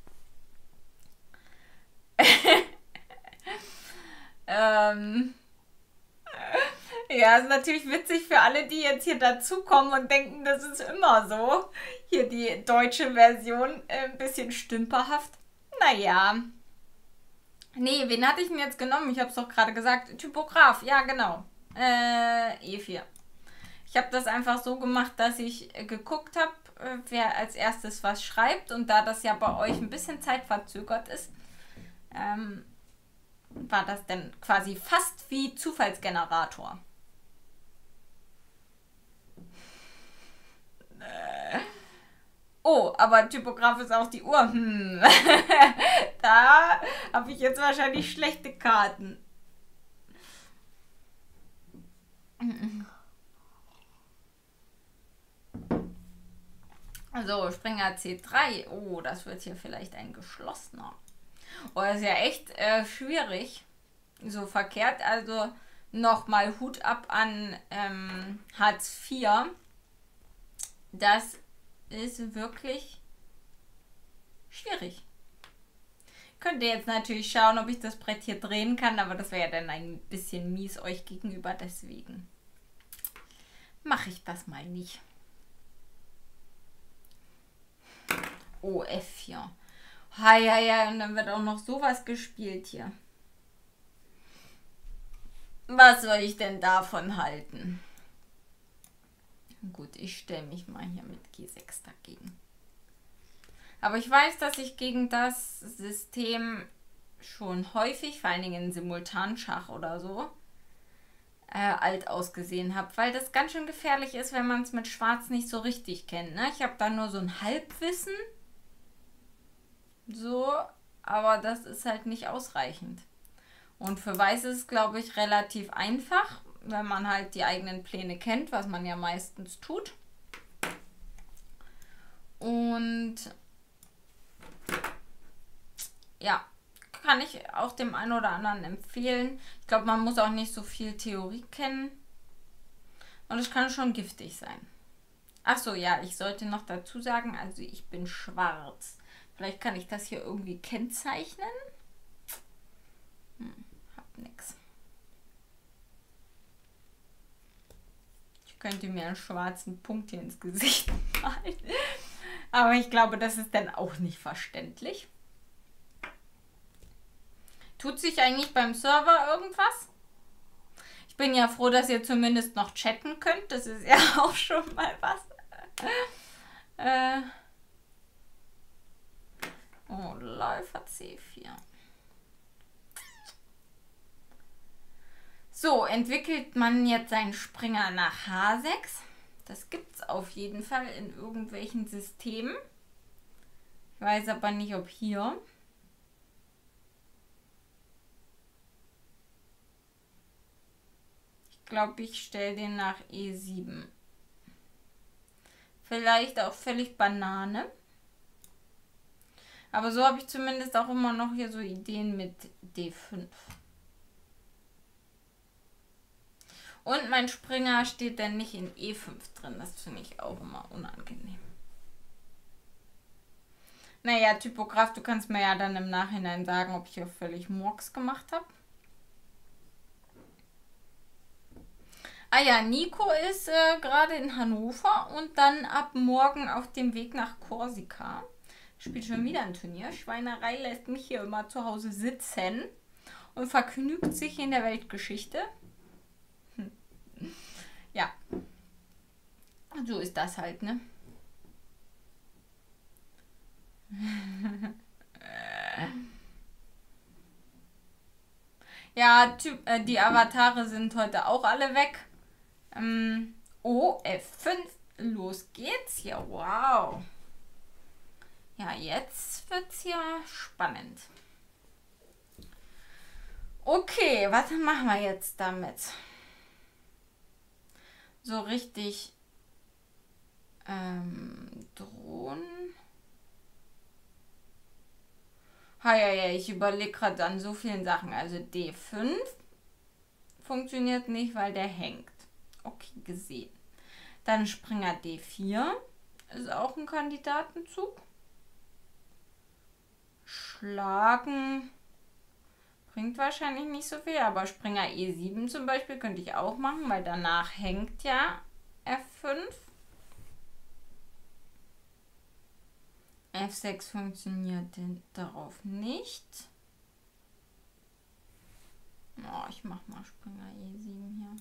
Ja, ist natürlich witzig für alle, die jetzt hier dazukommen und denken, das ist immer so. Hier die deutsche Version, ein bisschen stümperhaft. Naja. Nee, wen hatte ich denn jetzt genommen? Ich habe es doch gerade gesagt. Typograf, ja genau. E4. Ich habe das einfach so gemacht, dass ich geguckt habe, wer als erstes was schreibt. Und da das ja bei euch ein bisschen zeitverzögert ist, war das dann quasi fast wie Zufallsgenerator. Oh, aber Typograf ist auch die Uhr. Da habe ich jetzt wahrscheinlich schlechte Karten. So, Springer C3. Oh, das wird hier vielleicht ein geschlossener. Oh, das ist ja echt schwierig. So verkehrt. Also nochmal Hut ab an Hartz IV. Das ist wirklich schwierig. Könnte jetzt natürlich schauen, ob ich das Brett hier drehen kann, aber das wäre ja dann ein bisschen mies euch gegenüber. Deswegen mache ich das mal nicht. Oh, F4. Ja, und dann wird auch noch sowas gespielt hier. Was soll ich denn davon halten? Gut, ich stelle mich mal hier mit G6 dagegen. Aber ich weiß, dass ich gegen das System schon häufig, vor allen Dingen in Simultanschach oder so, alt ausgesehen habe, weil das ganz schön gefährlich ist, wenn man es mit Schwarz nicht so richtig kennt. Ne? Ich habe da nur so ein Halbwissen, so, aber das ist halt nicht ausreichend. Und für Weiß ist es, glaube ich, relativ einfach, wenn man halt die eigenen Pläne kennt, was man ja meistens tut. Und ja, kann ich auch dem einen oder anderen empfehlen. Ich glaube, man muss auch nicht so viel Theorie kennen. Und es kann schon giftig sein. Achso, ja, ich sollte noch dazu sagen, also ich bin schwarz. Vielleicht kann ich das hier irgendwie kennzeichnen. Hab nix. Ich könnte mir einen schwarzen Punkt hier ins Gesicht malen. Aber ich glaube, das ist dann auch nicht verständlich. Tut sich eigentlich beim Server irgendwas? Ich bin ja froh, dass ihr zumindest noch chatten könnt. Das ist ja auch schon mal was. Oh, Läufer C4. So, entwickelt man jetzt seinen Springer nach H6? Das gibt es auf jeden Fall in irgendwelchen Systemen. Ich weiß aber nicht, ob hier. Ich glaube, ich stelle den nach E7. Vielleicht auch völlig Banane. Aber so habe ich zumindest auch immer noch hier so Ideen mit D5. Und mein Springer steht dann nicht in E5 drin. Das finde ich auch immer unangenehm. Naja, Typograf, du kannst mir ja dann im Nachhinein sagen, ob ich hier völlig Murks gemacht habe. Ah ja, Nico ist gerade in Hannover und dann ab morgen auf dem Weg nach Korsika. Spielt schon wieder ein Turnier. Schweinerei lässt mich hier immer zu Hause sitzen und vergnügt sich in der Weltgeschichte. Ja. So ist das halt, ne? Ja, die Avatare sind heute auch alle weg. Oh, F5. Los geht's. Ja, wow. Ja, jetzt wird's hier spannend. Okay, was machen wir jetzt damit? So richtig Drohnen. Ja, ich überlege gerade an so vielen Sachen. Also D5 funktioniert nicht, weil der hängt. Okay, gesehen. Dann Springer D4 ist auch ein Kandidatenzug. Schlagen bringt wahrscheinlich nicht so viel, aber Springer E7 zum Beispiel könnte ich auch machen, weil danach hängt ja F5. F6 funktioniert darauf nicht. Oh, ich mach mal Springer E7 hier.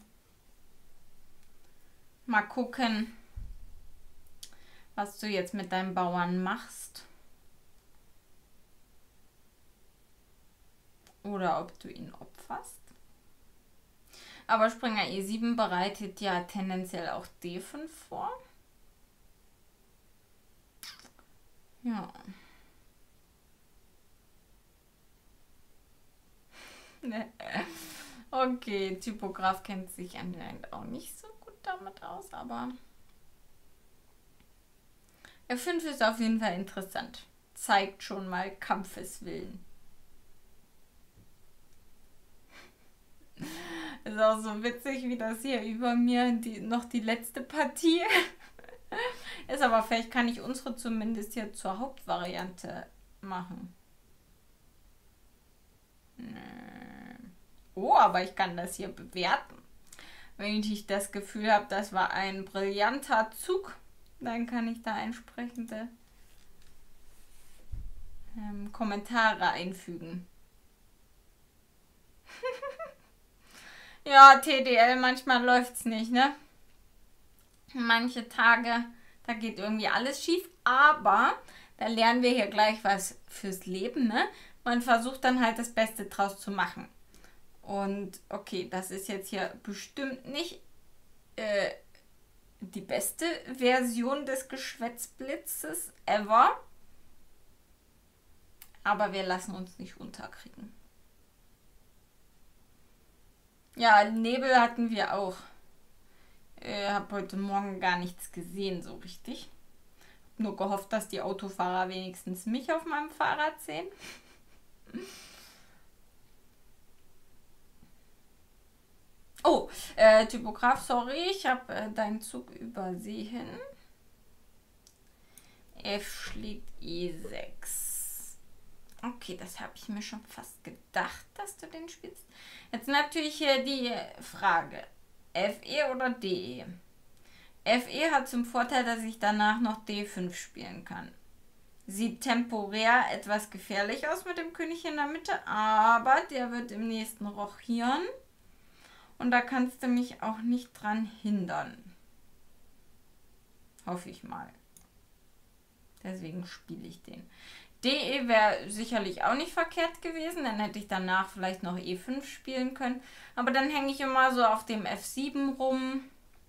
Mal gucken, was du jetzt mit deinem Bauern machst. Oder ob du ihn opferst. Aber Springer E7 bereitet ja tendenziell auch D5 vor. Ja. Okay, Typograf kennt sich anscheinend auch nicht so gut damit aus, aber F5 ist auf jeden Fall interessant. Zeigt schon mal Kampfeswillen. Ist auch so witzig, wie das hier über mir noch die letzte Partie ist, aber vielleicht kann ich unsere zumindest hier zur Hauptvariante machen. Oh, aber ich kann das hier bewerten. Wenn ich das Gefühl habe, das war ein brillanter Zug, dann kann ich da entsprechende Kommentare einfügen. Ja, TDL, manchmal läuft's nicht, ne? Manche Tage, da geht irgendwie alles schief, aber da lernen wir hier gleich was fürs Leben, ne? Man versucht dann halt das Beste draus zu machen. Und okay, das ist jetzt hier bestimmt nicht die beste Version des Geschwätzblitzes ever. Aber wir lassen uns nicht unterkriegen. Ja, Nebel hatten wir auch. Habe heute Morgen gar nichts gesehen, so richtig. Nur gehofft, dass die Autofahrer wenigstens mich auf meinem Fahrrad sehen. Oh, Typograf, sorry, ich habe deinen Zug übersehen. F schlägt E6. Okay, das habe ich mir schon fast gedacht, dass du den spielst. Jetzt natürlich hier die Frage. FE oder DE? FE hat zum Vorteil, dass ich danach noch D5 spielen kann. Sieht temporär etwas gefährlich aus mit dem König in der Mitte, aber der wird im nächsten rochieren. Und da kannst du mich auch nicht dran hindern. Hoffe ich mal. Deswegen spiele ich den. DE wäre sicherlich auch nicht verkehrt gewesen. Dann hätte ich danach vielleicht noch E5 spielen können. Aber dann hänge ich immer so auf dem F7 rum.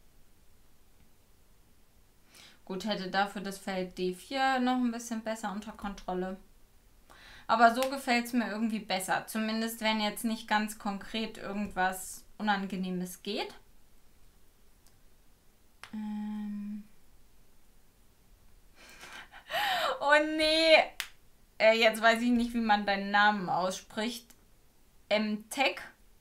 Gut, hätte dafür das Feld D4 noch ein bisschen besser unter Kontrolle. Aber so gefällt es mir irgendwie besser. Zumindest wenn jetzt nicht ganz konkret irgendwas Unangenehmes geht. Oh nee. Jetzt weiß ich nicht, wie man deinen Namen ausspricht. Tech.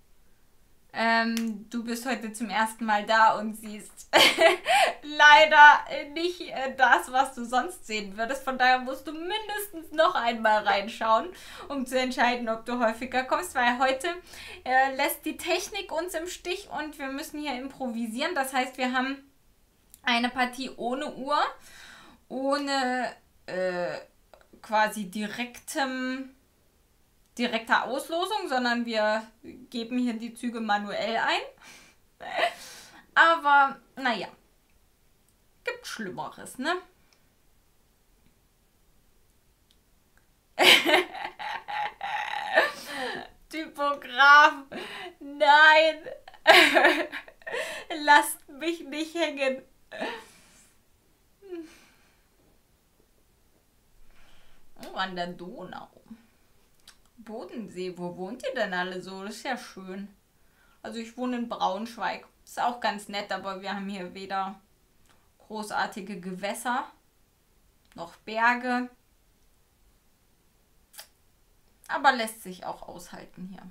Du bist heute zum ersten Mal da und siehst leider nicht das, was du sonst sehen würdest. Von daher musst du mindestens noch einmal reinschauen, um zu entscheiden, ob du häufiger kommst, weil heute lässt die Technik uns im Stich und wir müssen hier improvisieren. Das heißt, wir haben eine Partie ohne Uhr, ohne quasi direkter Auslosung, sondern wir geben hier die Züge manuell ein. Aber, naja, gibt Schlimmeres, ne? Typograf, nein! Lasst mich nicht hängen. Oh, an der Donau. Bodensee, wo wohnt ihr denn alle so? Das ist ja schön. Also ich wohne in Braunschweig. Ist auch ganz nett, aber wir haben hier weder großartige Gewässer noch Berge. Aber lässt sich auch aushalten hier.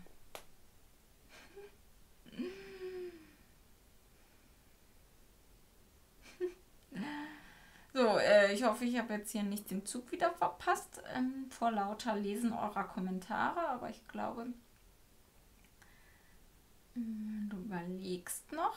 So, ich hoffe, ich habe jetzt hier nicht den Zug wieder verpasst vor lauter Lesen eurer Kommentare, aber ich glaube, du überlegst noch.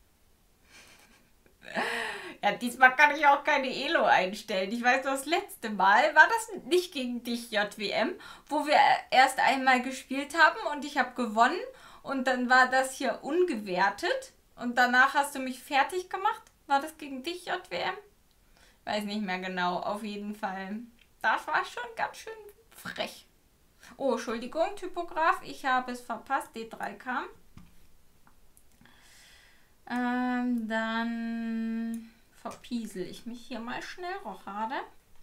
Ja, diesmal kann ich auch keine Elo einstellen. Ich weiß, das letzte Mal war das nicht gegen dich, JWM, wo wir erst einmal gespielt haben und ich habe gewonnen und dann war das hier ungewertet und danach hast du mich fertig gemacht. War das gegen dich, JWM? Weiß nicht mehr genau, auf jeden Fall. Das war schon ganz schön frech. Oh, Entschuldigung, Typograf, ich habe es verpasst. D3 kam. Dann verpiesel ich mich hier mal schnell. Rochade.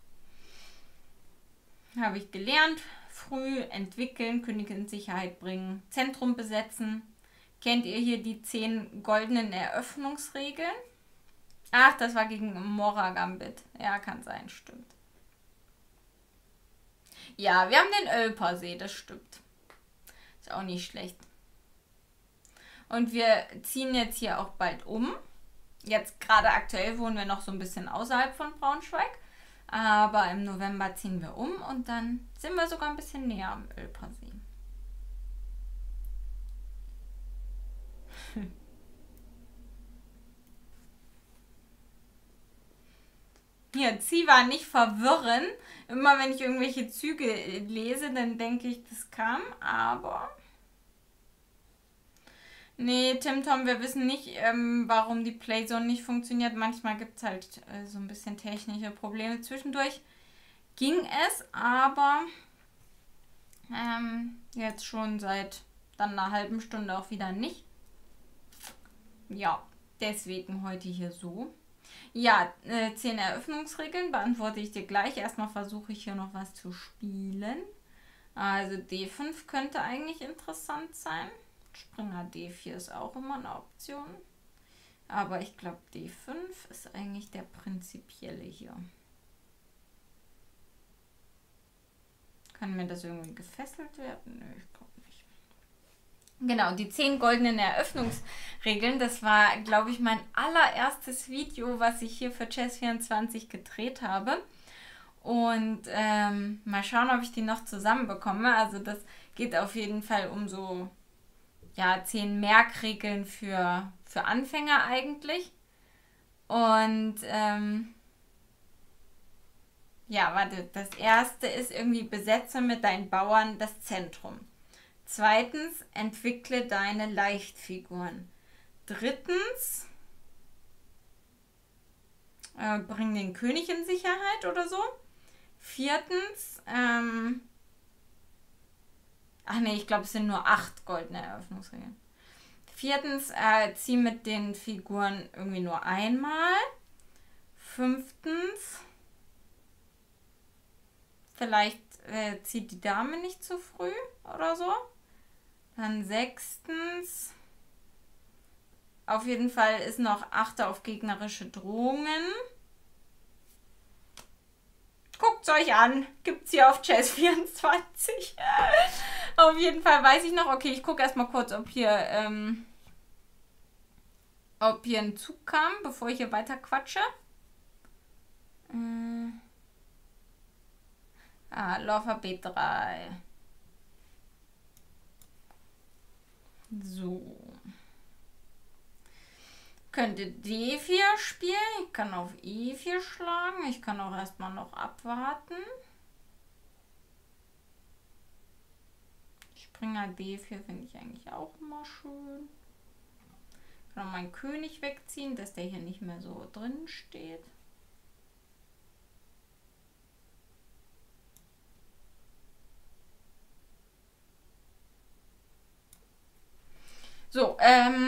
Habe ich gelernt. Früh entwickeln, König in Sicherheit bringen, Zentrum besetzen. Kennt ihr hier die 10 goldenen Eröffnungsregeln? Ach, das war gegen Mora Gambit. Ja, kann sein, stimmt. Ja, wir haben den Ölpersee, das stimmt. Ist auch nicht schlecht. Und wir ziehen jetzt hier auch bald um. Jetzt gerade aktuell wohnen wir noch so ein bisschen außerhalb von Braunschweig. Aber im November ziehen wir um und dann sind wir sogar ein bisschen näher am Ölpersee. Hier, Ziva, nicht verwirren. Immer wenn ich irgendwelche Züge lese, dann denke ich, das kam, aber Nee, Tim Tom, wir wissen nicht, warum die Playzone nicht funktioniert. Manchmal gibt es halt so ein bisschen technische Probleme. Zwischendurch ging es, aber jetzt schon seit dann einer halben Stunde auch wieder nicht. Ja, deswegen heute hier so. Ja, 10 Eröffnungsregeln beantworte ich dir gleich. Erstmal versuche ich hier noch was zu spielen. Also D5 könnte eigentlich interessant sein. Springer D4 ist auch immer eine Option. Aber ich glaube D5 ist eigentlich der prinzipielle hier. Kann mir das irgendwie gefesselt werden? Nö, ich glaube nicht. Genau, die 10 goldenen Eröffnungsregeln. Das war, glaube ich, mein allererstes Video, was ich hier für Chess24 gedreht habe. Und mal schauen, ob ich die noch zusammenbekomme. Also das geht auf jeden Fall um so 10 Merkregeln für Anfänger eigentlich. Und warte, das erste ist irgendwie besetze mit deinen Bauern das Zentrum. Zweitens, entwickle deine Leichtfiguren. Drittens, bring den König in Sicherheit oder so. Viertens, ich glaube, es sind nur 8 goldene Eröffnungsregeln. Viertens, zieh mit den Figuren irgendwie nur einmal. Fünftens, vielleicht zieht die Dame nicht zu früh oder so. Dann sechstens, auf jeden Fall ist noch achte auf gegnerische Drohungen. Guckt's euch an. Gibt's hier auf Chess24. Auf jeden Fall weiß ich noch. Okay, ich gucke erstmal kurz, ob hier ein Zug kam, bevor ich hier weiter quatsche. Läufer B3. So. Könnte D4 spielen. Ich kann auf E4 schlagen. Ich kann auch erstmal noch abwarten. Springer D4 finde ich eigentlich auch immer schön. Ich kann auch meinen König wegziehen, dass der hier nicht mehr so drin steht. So,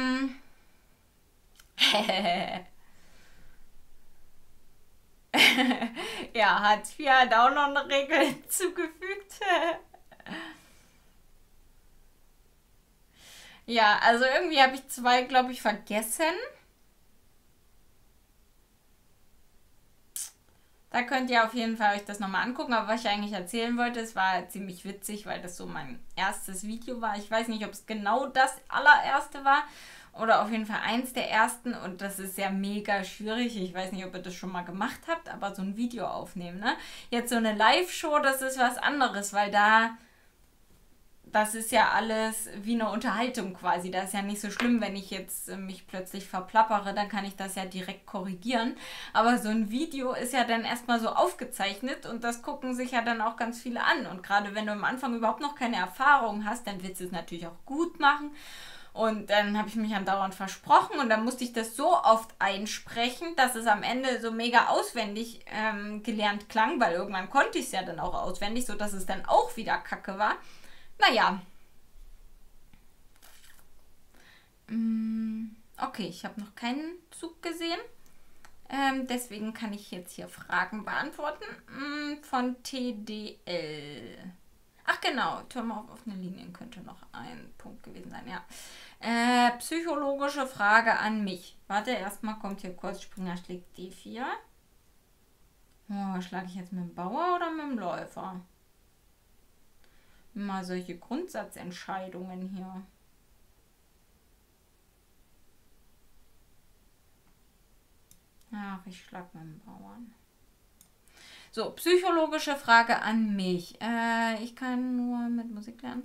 ja, Hartz IV hat auch noch eine Regel hinzugefügt. Ja, also irgendwie habe ich 2, glaube ich, vergessen. Da könnt ihr auf jeden Fall euch das nochmal angucken. Aber was ich eigentlich erzählen wollte, es war ziemlich witzig, weil das so mein erstes Video war. Ich weiß nicht, ob es genau das allererste war oder auf jeden Fall eins der ersten. Und das ist ja mega schwierig. Ich weiß nicht, ob ihr das schon mal gemacht habt, aber so ein Video aufnehmen, ne? Jetzt so eine Live-Show, das ist was anderes, weil das ist ja alles wie eine Unterhaltung quasi. Das ist ja nicht so schlimm, wenn ich jetzt mich plötzlich verplappere, dann kann ich das ja direkt korrigieren. Aber so ein Video ist ja dann erstmal so aufgezeichnet und das gucken sich ja dann auch ganz viele an. Und gerade wenn du am Anfang überhaupt noch keine Erfahrung hast, dann willst du es natürlich auch gut machen. Und dann habe ich mich andauernd versprochen und dann musste ich das so oft einsprechen, dass es am Ende so mega auswendig gelernt klang, weil irgendwann konnte ich es ja dann auch auswendig, sodass es dann auch wieder kacke war. Naja. Okay, ich habe noch keinen Zug gesehen. Deswegen kann ich jetzt hier Fragen beantworten. Von TDL. Ach genau, Türme auf offene Linien könnte noch ein Punkt gewesen sein, ja. Psychologische Frage an mich. Warte, erstmal kommt hier kurz Springer schlägt D4. Oh, schlage ich jetzt mit dem Bauer oder mit dem Läufer? Mal solche Grundsatzentscheidungen hier. Ach, ich schlag mit dem Bauern. So, psychologische Frage an mich. Ich kann nur mit Musik lernen.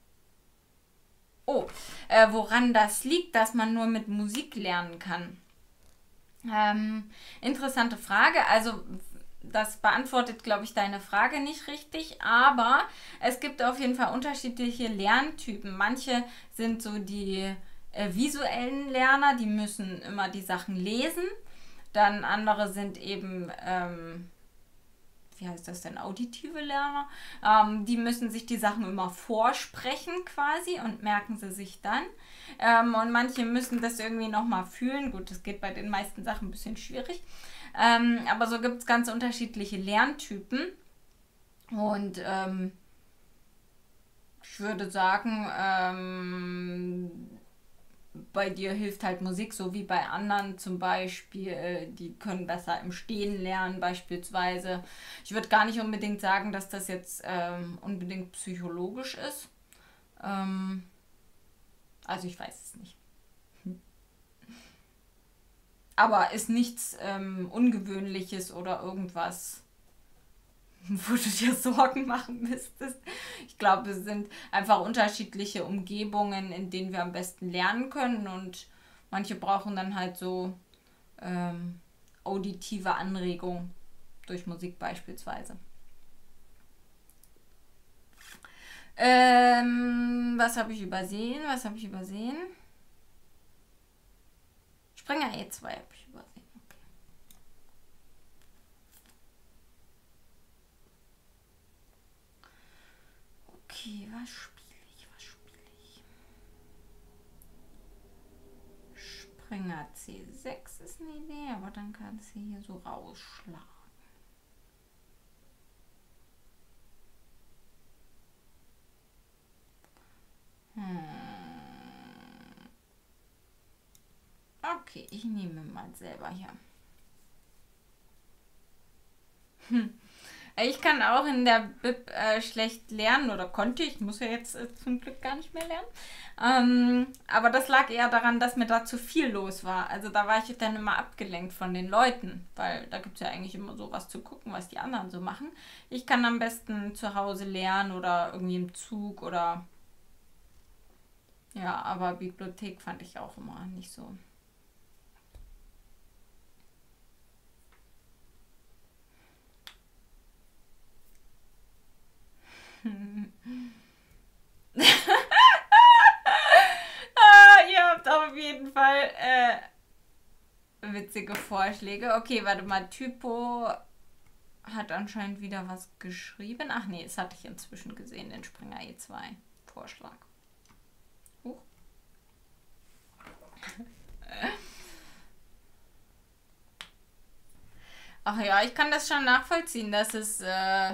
Oh, woran das liegt, dass man nur mit Musik lernen kann. Interessante Frage. Also das beantwortet, glaube ich, deine Frage nicht richtig, aber es gibt auf jeden Fall unterschiedliche Lerntypen. Manche sind so die visuellen Lerner, die müssen immer die Sachen lesen. Dann andere sind eben, wie heißt das denn, auditive Lerner. Die müssen sich die Sachen immer vorsprechen quasi und merken sie sich dann. Und manche müssen das irgendwie nochmal fühlen. Gut, das geht bei den meisten Sachen ein bisschen schwierig. Aber so gibt es ganz unterschiedliche Lerntypen. Und ich würde sagen, bei dir hilft halt Musik, so wie bei anderen zum Beispiel, die können besser im Stehen lernen beispielsweise. Ich würde gar nicht unbedingt sagen, dass das jetzt unbedingt psychologisch ist. Also ich weiß es nicht. Aber ist nichts Ungewöhnliches oder irgendwas, wo du dir Sorgen machen müsstest. Ich glaube, es sind einfach unterschiedliche Umgebungen, in denen wir am besten lernen können und manche brauchen dann halt so auditive Anregung durch Musik beispielsweise. Was habe ich übersehen? Springer E2 habe ich übersehen. Okay, was spiele ich? Springer C6 ist eine Idee, aber dann kannst du hier so rausschlagen. Okay, ich nehme mal selber hier. Ich kann auch in der Bib schlecht lernen oder konnte. Ich muss ja jetzt zum Glück gar nicht mehr lernen. Aber das lag eher daran, dass mir da zu viel los war. Also da war ich dann immer abgelenkt von den Leuten, weil da gibt es ja eigentlich immer so was zu gucken, was die anderen so machen. Ich kann am besten zu Hause lernen oder irgendwie im Zug oder ja, aber Bibliothek fand ich auch immer nicht so. Ihr habt auf jeden Fall witzige Vorschläge. Okay, warte mal. Typo hat anscheinend wieder was geschrieben. Ach nee, das hatte ich inzwischen gesehen, den Springer E2 Vorschlag. Huch. Ach ja, ich kann das schon nachvollziehen, dass es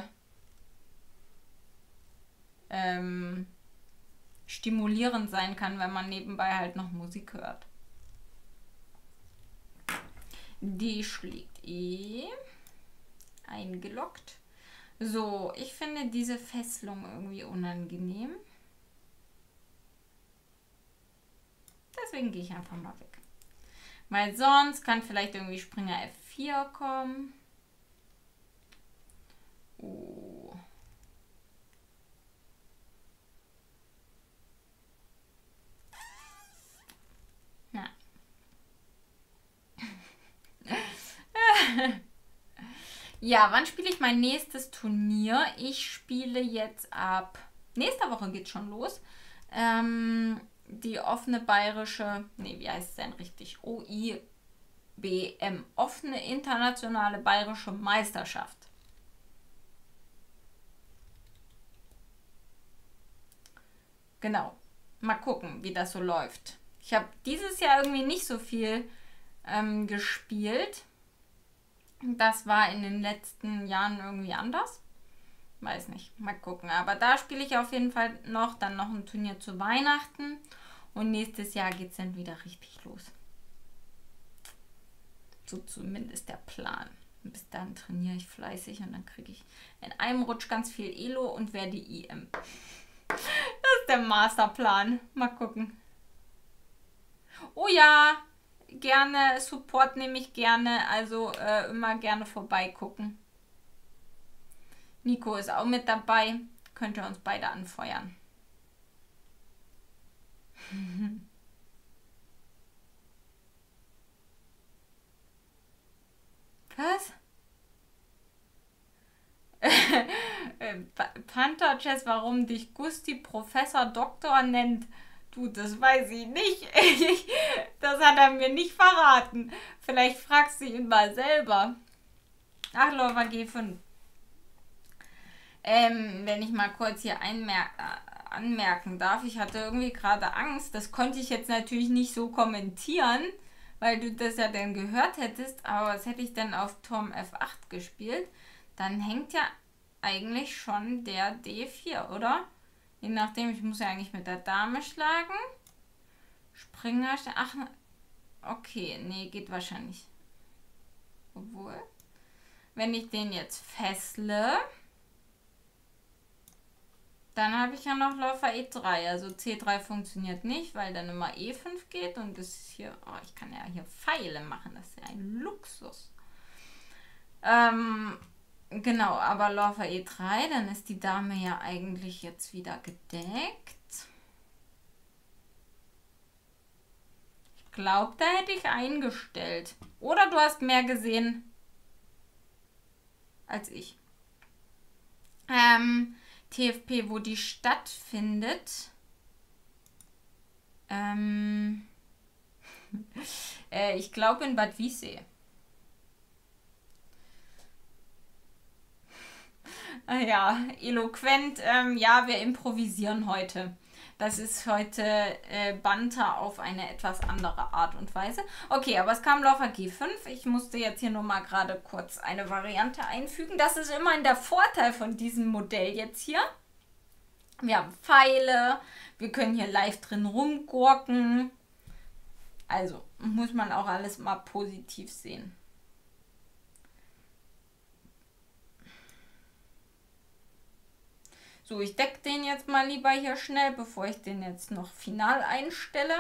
stimulierend sein kann, wenn man nebenbei halt noch Musik hört. D schlägt E. Eingeloggt. So, ich finde diese Fesselung irgendwie unangenehm. Deswegen gehe ich einfach mal weg. Weil sonst kann vielleicht irgendwie Springer F4 kommen. Oh. Na. Ja, wann spiele ich mein nächstes Turnier? Ich spiele jetzt ab nächster Woche geht schon los. Die offene bayerische, nee, wie heißt es denn richtig? OIBM, offene internationale bayerische Meisterschaft. Genau. Mal gucken, wie das so läuft. Ich habe dieses Jahr irgendwie nicht so viel gespielt. Das war in den letzten Jahren irgendwie anders. Weiß nicht, mal gucken. Aber da spiele ich auf jeden Fall dann noch ein Turnier zu Weihnachten. Und nächstes Jahr geht es dann wieder richtig los. So zumindest der Plan. Und bis dann trainiere ich fleißig und dann kriege ich in einem Rutsch ganz viel Elo und werde die IM. Das ist der Masterplan. Mal gucken. Oh ja, gerne. Support nehme ich gerne. Also immer gerne vorbeigucken. Nico ist auch mit dabei. Könnt ihr uns beide anfeuern. Was? Panther Chess, warum dich Gusti Professor Doktor nennt. Du, das weiß ich nicht. Das hat er mir nicht verraten. Vielleicht fragst du ihn mal selber. Ach, Läufer G5. Wenn ich mal kurz hier anmerken darf, ich hatte irgendwie gerade Angst. Das konnte ich jetzt natürlich nicht so kommentieren, weil du das ja dann gehört hättest. Aber was hätte ich denn auf Turm F8 gespielt? Dann hängt ja eigentlich schon der D4, oder? Je nachdem, ich muss ja eigentlich mit der Dame schlagen. Springer, ach, okay, nee, geht wahrscheinlich. Obwohl, wenn ich den jetzt fessle, dann habe ich ja noch Läufer E3. Also C3 funktioniert nicht, weil dann immer E5 geht. Und das ist hier, oh, ich kann ja hier Pfeile machen. Das ist ja ein Luxus. Genau, aber Läufer E3, dann ist die Dame ja eigentlich jetzt wieder gedeckt. Ich glaube, da hätte ich eingestellt. Oder du hast mehr gesehen als ich. TFP, wo die stattfindet. Ich glaube in Bad Wiessee. Ja, eloquent. Ja, wir improvisieren heute. Das ist heute Banter auf eine etwas andere Art und Weise. Okay, aber es kam Läufer G5. Ich musste jetzt hier nur mal gerade kurz eine Variante einfügen. Das ist immerhin der Vorteil von diesem Modell jetzt hier. Wir haben Pfeile. Wir können hier live drin rumgurken. Also muss man auch alles mal positiv sehen. So, ich decke den jetzt mal lieber hier schnell, bevor ich den jetzt noch final einstelle.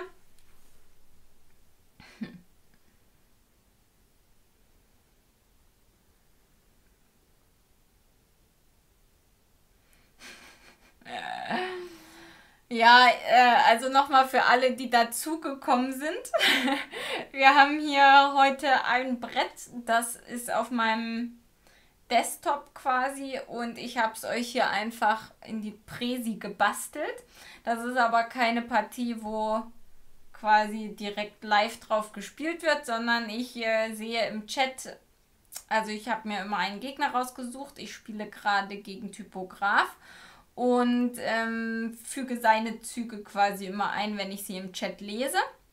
Ja, also nochmal für alle, die dazugekommen sind. Wir haben hier heute ein Brett, das ist auf meinem Desktop quasi und ich habe es euch hier einfach in die Präsi gebastelt. Das ist aber keine Partie, wo quasi direkt live drauf gespielt wird, sondern ich sehe im Chat, also ich habe mir immer einen Gegner rausgesucht. Ich spiele gerade gegen Typograf und füge seine Züge quasi immer ein, wenn ich sie im Chat lese.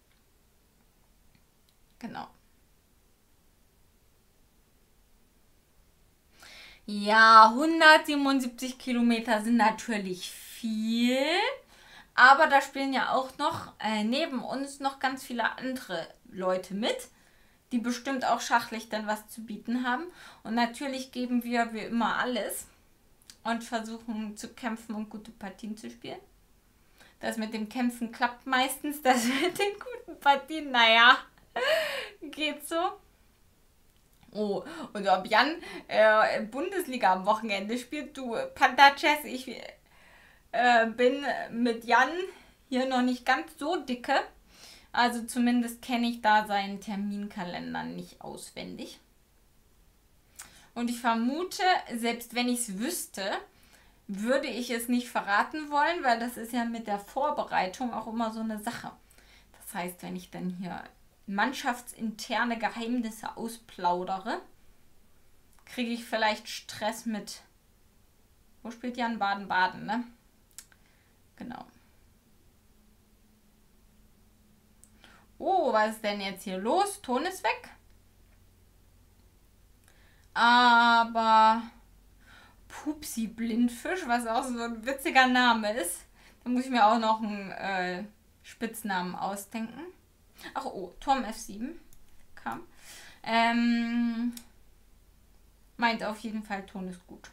Genau. Ja, 177 Kilometer sind natürlich viel, aber da spielen ja auch noch neben uns noch ganz viele andere Leute mit, die bestimmt auch schachlich dann was zu bieten haben. Und natürlich geben wir wie immer alles und versuchen zu kämpfen und gute Partien zu spielen. Das mit dem Kämpfen klappt meistens, das mit den guten Partien, naja, geht so. Oh, und ob Jan Bundesliga am Wochenende spielt, du Panther Chess, ich bin mit Jan hier noch nicht ganz so dicke. Also zumindest kenne ich da seinen Terminkalender nicht auswendig. Und ich vermute, selbst wenn ich es wüsste, würde ich es nicht verraten wollen, weil das ist ja mit der Vorbereitung auch immer so eine Sache. Das heißt, wenn ich dann hier mannschaftsinterne Geheimnisse ausplaudere, kriege ich vielleicht Stress mit. Wo spielt Jan? Baden-Baden, ne? Genau. Oh, was ist denn jetzt hier los? Ton ist weg. Aber Pupsi Blindfisch, was auch so ein witziger Name ist. Da muss ich mir auch noch einen Spitznamen ausdenken. Ach oh, Turm F7 kam. Meint auf jeden Fall, Ton ist gut.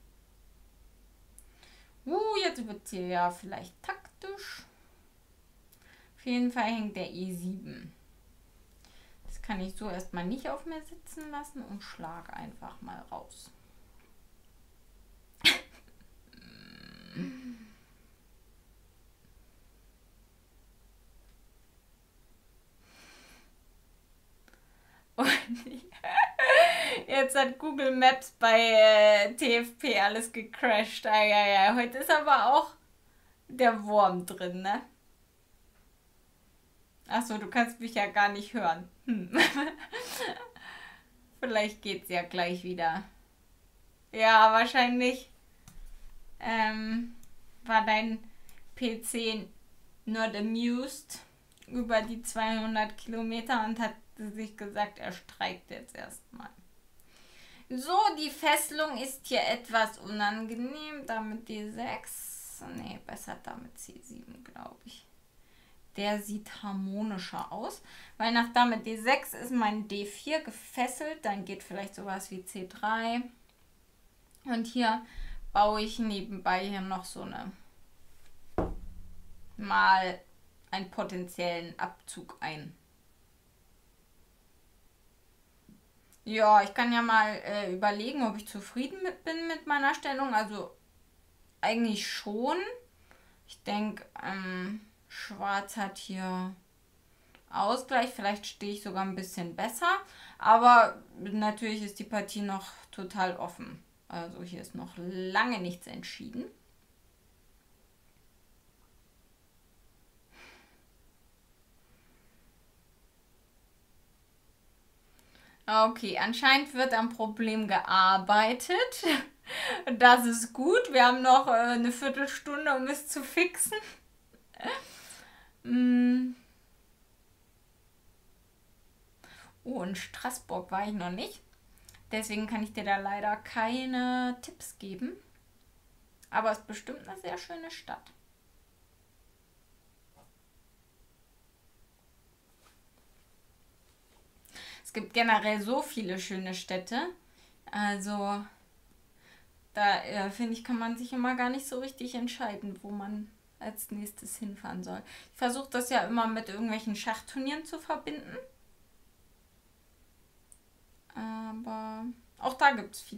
Jetzt wird es hier ja vielleicht taktisch. Auf jeden Fall hängt der E7. Das kann ich so erstmal nicht auf mir sitzen lassen und schlage einfach mal raus. Und jetzt hat Google Maps bei TFP alles gecrashed. Heute ist aber auch der Wurm drin, ne? Achso, du kannst mich ja gar nicht hören. Vielleicht geht's ja gleich wieder. Ja, wahrscheinlich war dein PC not amused über die 200 Kilometer und hat sich gesagt, er streikt jetzt erstmal. So, die Fesselung ist hier etwas unangenehm. Damit D6. Nee, besser damit C7, glaube ich. Der sieht harmonischer aus. Weil nach Dame D6 ist mein D4 gefesselt. Dann geht vielleicht sowas wie C3. Und hier baue ich nebenbei hier noch so eine mal einen potenziellen Abzug ein. Ja, ich kann ja mal überlegen, ob ich zufrieden bin mit meiner Stellung. Also eigentlich schon. Ich denke, Schwarz hat hier Ausgleich. Vielleicht stehe ich sogar ein bisschen besser. Aber natürlich ist die Partie noch total offen. Also hier ist noch lange nichts entschieden. Okay, anscheinend wird am Problem gearbeitet. Das ist gut. Wir haben noch eine Viertelstunde, um es zu fixen. Oh, in Straßburg war ich noch nicht. Deswegen kann ich dir da leider keine Tipps geben. Aber es ist bestimmt eine sehr schöne Stadt. Es gibt generell so viele schöne Städte. Also, da finde ich, kann man sich immer gar nicht so richtig entscheiden, wo man als nächstes hinfahren soll. Ich versuche das ja immer mit irgendwelchen Schachturnieren zu verbinden. Aber auch da gibt es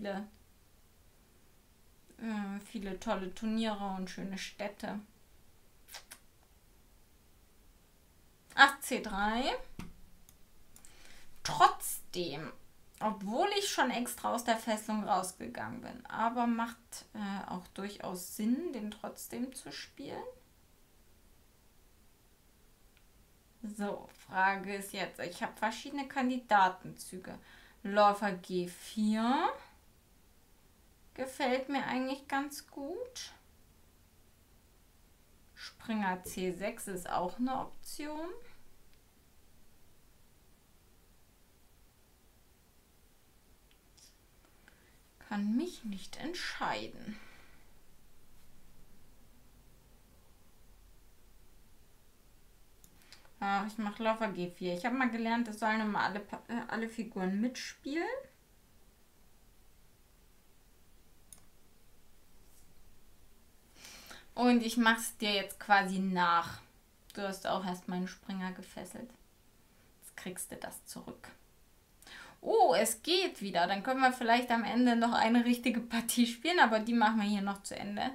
viele tolle Turniere und schöne Städte. Ach, C3. Trotzdem, obwohl ich schon extra aus der Fesselung rausgegangen bin, aber macht auch durchaus Sinn, den trotzdem zu spielen. So, Frage ist jetzt, ich habe verschiedene Kandidatenzüge. Läufer G4 gefällt mir eigentlich ganz gut. Springer C6 ist auch eine Option. Kann mich nicht entscheiden. Ach, ich mache Läufer G4. Ich habe mal gelernt, es sollen immer alle Figuren mitspielen. Und ich mache es dir jetzt quasi nach. Du hast auch erst meinen Springer gefesselt. Jetzt kriegst du das zurück. Oh, es geht wieder. Dann können wir vielleicht am Ende noch eine richtige Partie spielen, aber die machen wir hier noch zu Ende.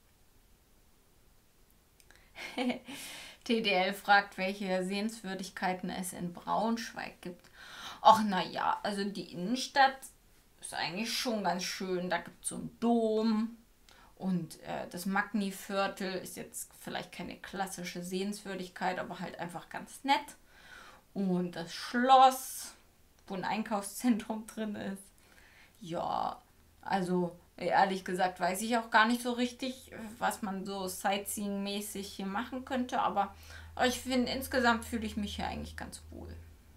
TDL fragt, welche Sehenswürdigkeiten es in Braunschweig gibt. Ach, naja, also die Innenstadt ist eigentlich schon ganz schön. Da gibt es so einen Dom. Und das Magni-Viertel ist jetzt vielleicht keine klassische Sehenswürdigkeit, aber halt einfach ganz nett. Und das Schloss, wo ein Einkaufszentrum drin ist. Ja, also ehrlich gesagt weiß ich auch gar nicht so richtig, was man so Sightseeing-mäßig hier machen könnte. Aber ich finde, insgesamt fühle ich mich hier eigentlich ganz wohl.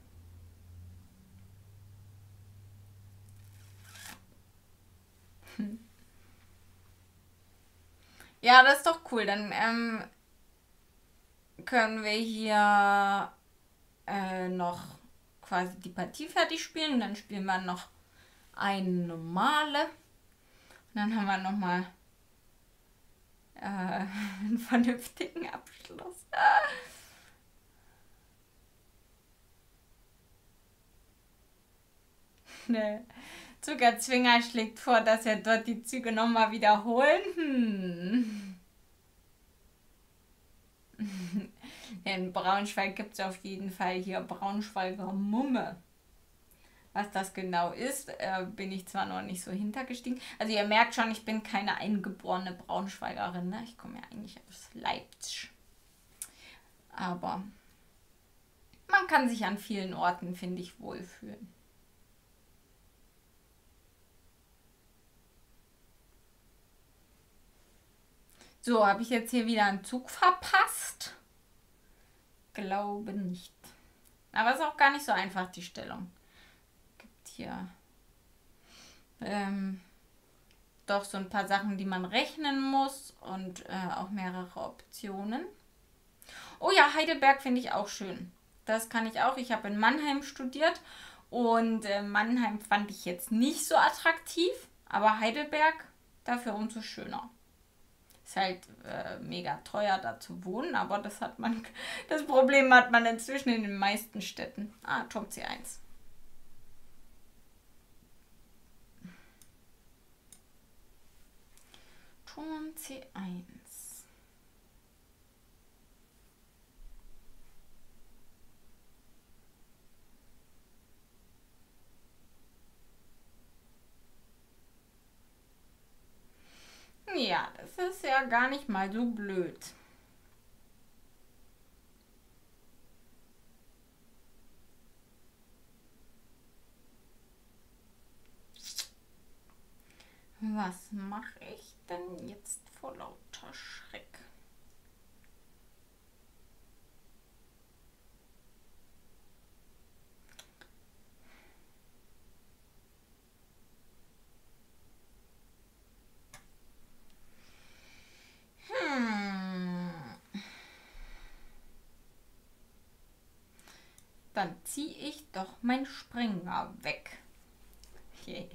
Ja, das ist doch cool. Dann können wir hier noch quasi die Partie fertig spielen. Dann spielen wir noch eine normale. Und dann haben wir nochmal einen vernünftigen Abschluss. Ne. Zuckerzwinger schlägt vor, dass wir dort die Züge nochmal wiederholen. In Braunschweig gibt es auf jeden Fall hier Braunschweiger Mumme. Was das genau ist, bin ich zwar noch nicht so hintergestiegen. Also ihr merkt schon, ich bin keine eingeborene Braunschweigerin. Ne? Ich komme ja eigentlich aus Leipzig. Aber Man kann sich an vielen Orten, finde ich, wohlfühlen. So, habe ich jetzt hier wieder einen Zug verpasst? Glaube nicht. Aber es ist auch gar nicht so einfach, die Stellung. Gibt hier ähm, doch so ein paar Sachen, die man rechnen muss und auch mehrere Optionen. Oh ja, Heidelberg finde ich auch schön. Das kann ich auch. Ich habe in Mannheim studiert und Mannheim fand ich jetzt nicht so attraktiv, aber Heidelberg dafür umso schöner. Ist halt mega teuer da zu wohnen, aber das Problem hat man inzwischen in den meisten Städten. Ah, Turm C1. Turm C1. Ja, das ist ja gar nicht mal so blöd. Was mache ich denn jetzt vor lauter Schreck? Dann ziehe ich doch mein Springer weg. Okay.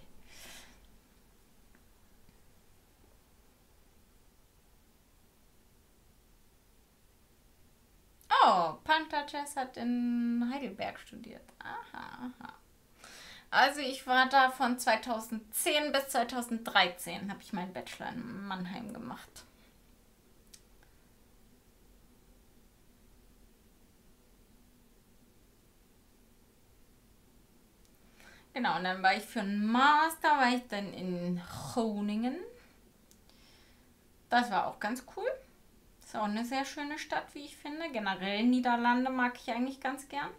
Oh, Panther Chess hat in Heidelberg studiert. Aha, aha. Also ich war da von 2010 bis 2013, habe ich meinen Bachelor in Mannheim gemacht. Genau, und dann war ich für einen Master, war ich dann in Groningen. Das war auch ganz cool. Ist auch eine sehr schöne Stadt, wie ich finde. Generell Niederlande mag ich eigentlich ganz gern.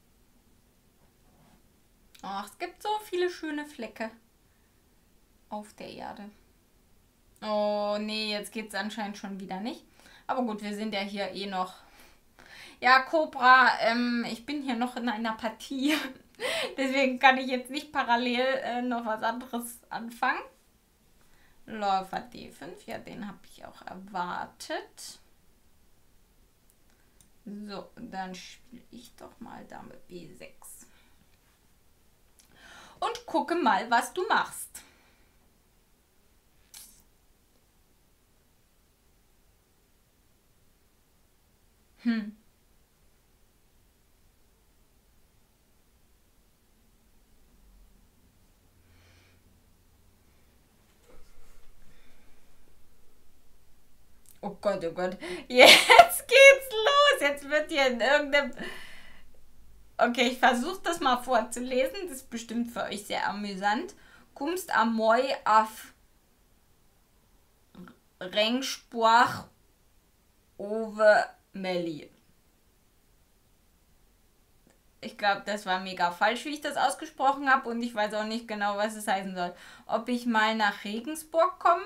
Ach, es gibt so viele schöne Flecke auf der Erde. Oh, nee, jetzt geht's anscheinend schon wieder nicht. Aber gut, wir sind ja hier eh noch. Ja, Cobra, ich bin hier noch in einer Partie. Deswegen kann ich jetzt nicht parallel noch was anderes anfangen. Läufer D5, ja, den habe ich auch erwartet. So, dann spiele ich doch mal Dame B6. Und gucke mal, was du machst. Hm. Oh Gott, oh Gott. Jetzt geht's los. Jetzt wird hier in irgendeinem... Okay, ich versuche das mal vorzulesen. Das ist bestimmt für euch sehr amüsant. Kommst am Moi auf Rengsprach over Melli. Ich glaube, das war mega falsch, wie ich das ausgesprochen habe. Und ich weiß auch nicht genau, was es heißen soll. Ob ich mal nach Regensburg komme?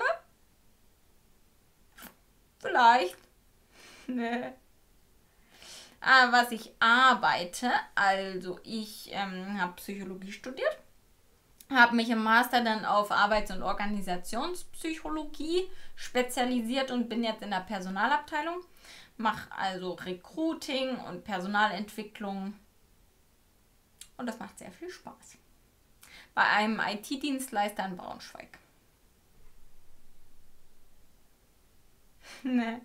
Vielleicht. Nee. Was ich arbeite, also ich habe Psychologie studiert, habe mich im Master dann auf Arbeits- und Organisationspsychologie spezialisiert und bin jetzt in der Personalabteilung. Mache also Recruiting und Personalentwicklung und das macht sehr viel Spaß. Bei einem IT-Dienstleister in Braunschweig. Ne.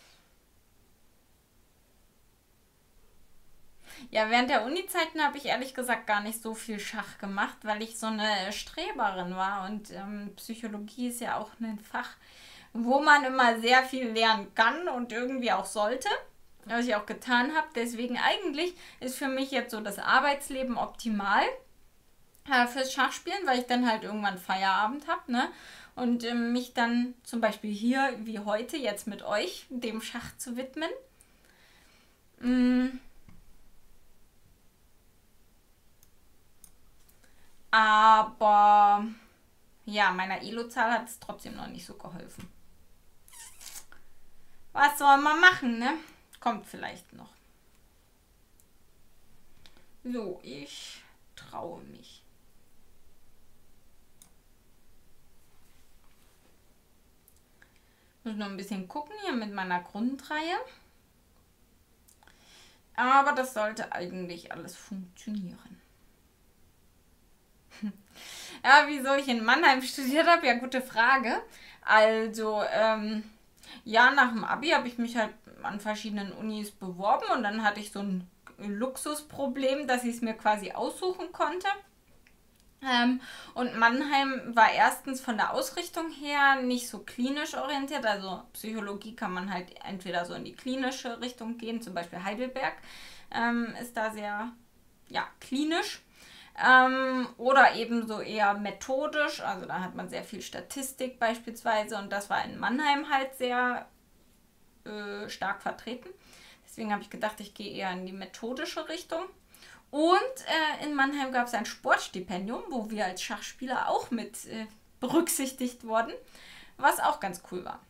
Ja, während der Uni-Zeiten habe ich ehrlich gesagt gar nicht so viel Schach gemacht, weil ich so eine Streberin war. Und Psychologie ist ja auch ein Fach, wo man immer sehr viel lernen kann und irgendwie auch sollte, was ich auch getan habe. Deswegen eigentlich ist für mich jetzt so das Arbeitsleben optimal fürs Schachspielen, weil ich dann halt irgendwann Feierabend habe, ne? Und mich dann zum Beispiel hier, wie heute, jetzt mit euch, dem Schach zu widmen. Mm, Aber ja, meiner Elo-Zahl hat es trotzdem noch nicht so geholfen. Was soll man machen, ne? Kommt vielleicht noch. So, ich traue mich. Muss noch ein bisschen gucken hier mit meiner Grundreihe. Aber das sollte eigentlich alles funktionieren. Ja, wieso ich in Mannheim studiert habe? Ja, gute Frage. Also, ja, nach dem Abi habe ich mich halt an verschiedenen Unis beworben und dann hatte ich so ein Luxusproblem, dass ich es mir quasi aussuchen konnte. Und Mannheim war erstens von der Ausrichtung her nicht so klinisch orientiert. Also Psychologie kann man halt entweder so in die klinische Richtung gehen, zum Beispiel Heidelberg ist da sehr ja, klinisch. Oder eben so eher methodisch. Also da hat man sehr viel Statistik beispielsweise und das war in Mannheim halt sehr stark vertreten. Deswegen habe ich gedacht, ich gehe eher in die methodische Richtung. Und in Mannheim gab es ein Sportstipendium, wo wir als Schachspieler auch mit berücksichtigt wurden, was auch ganz cool war.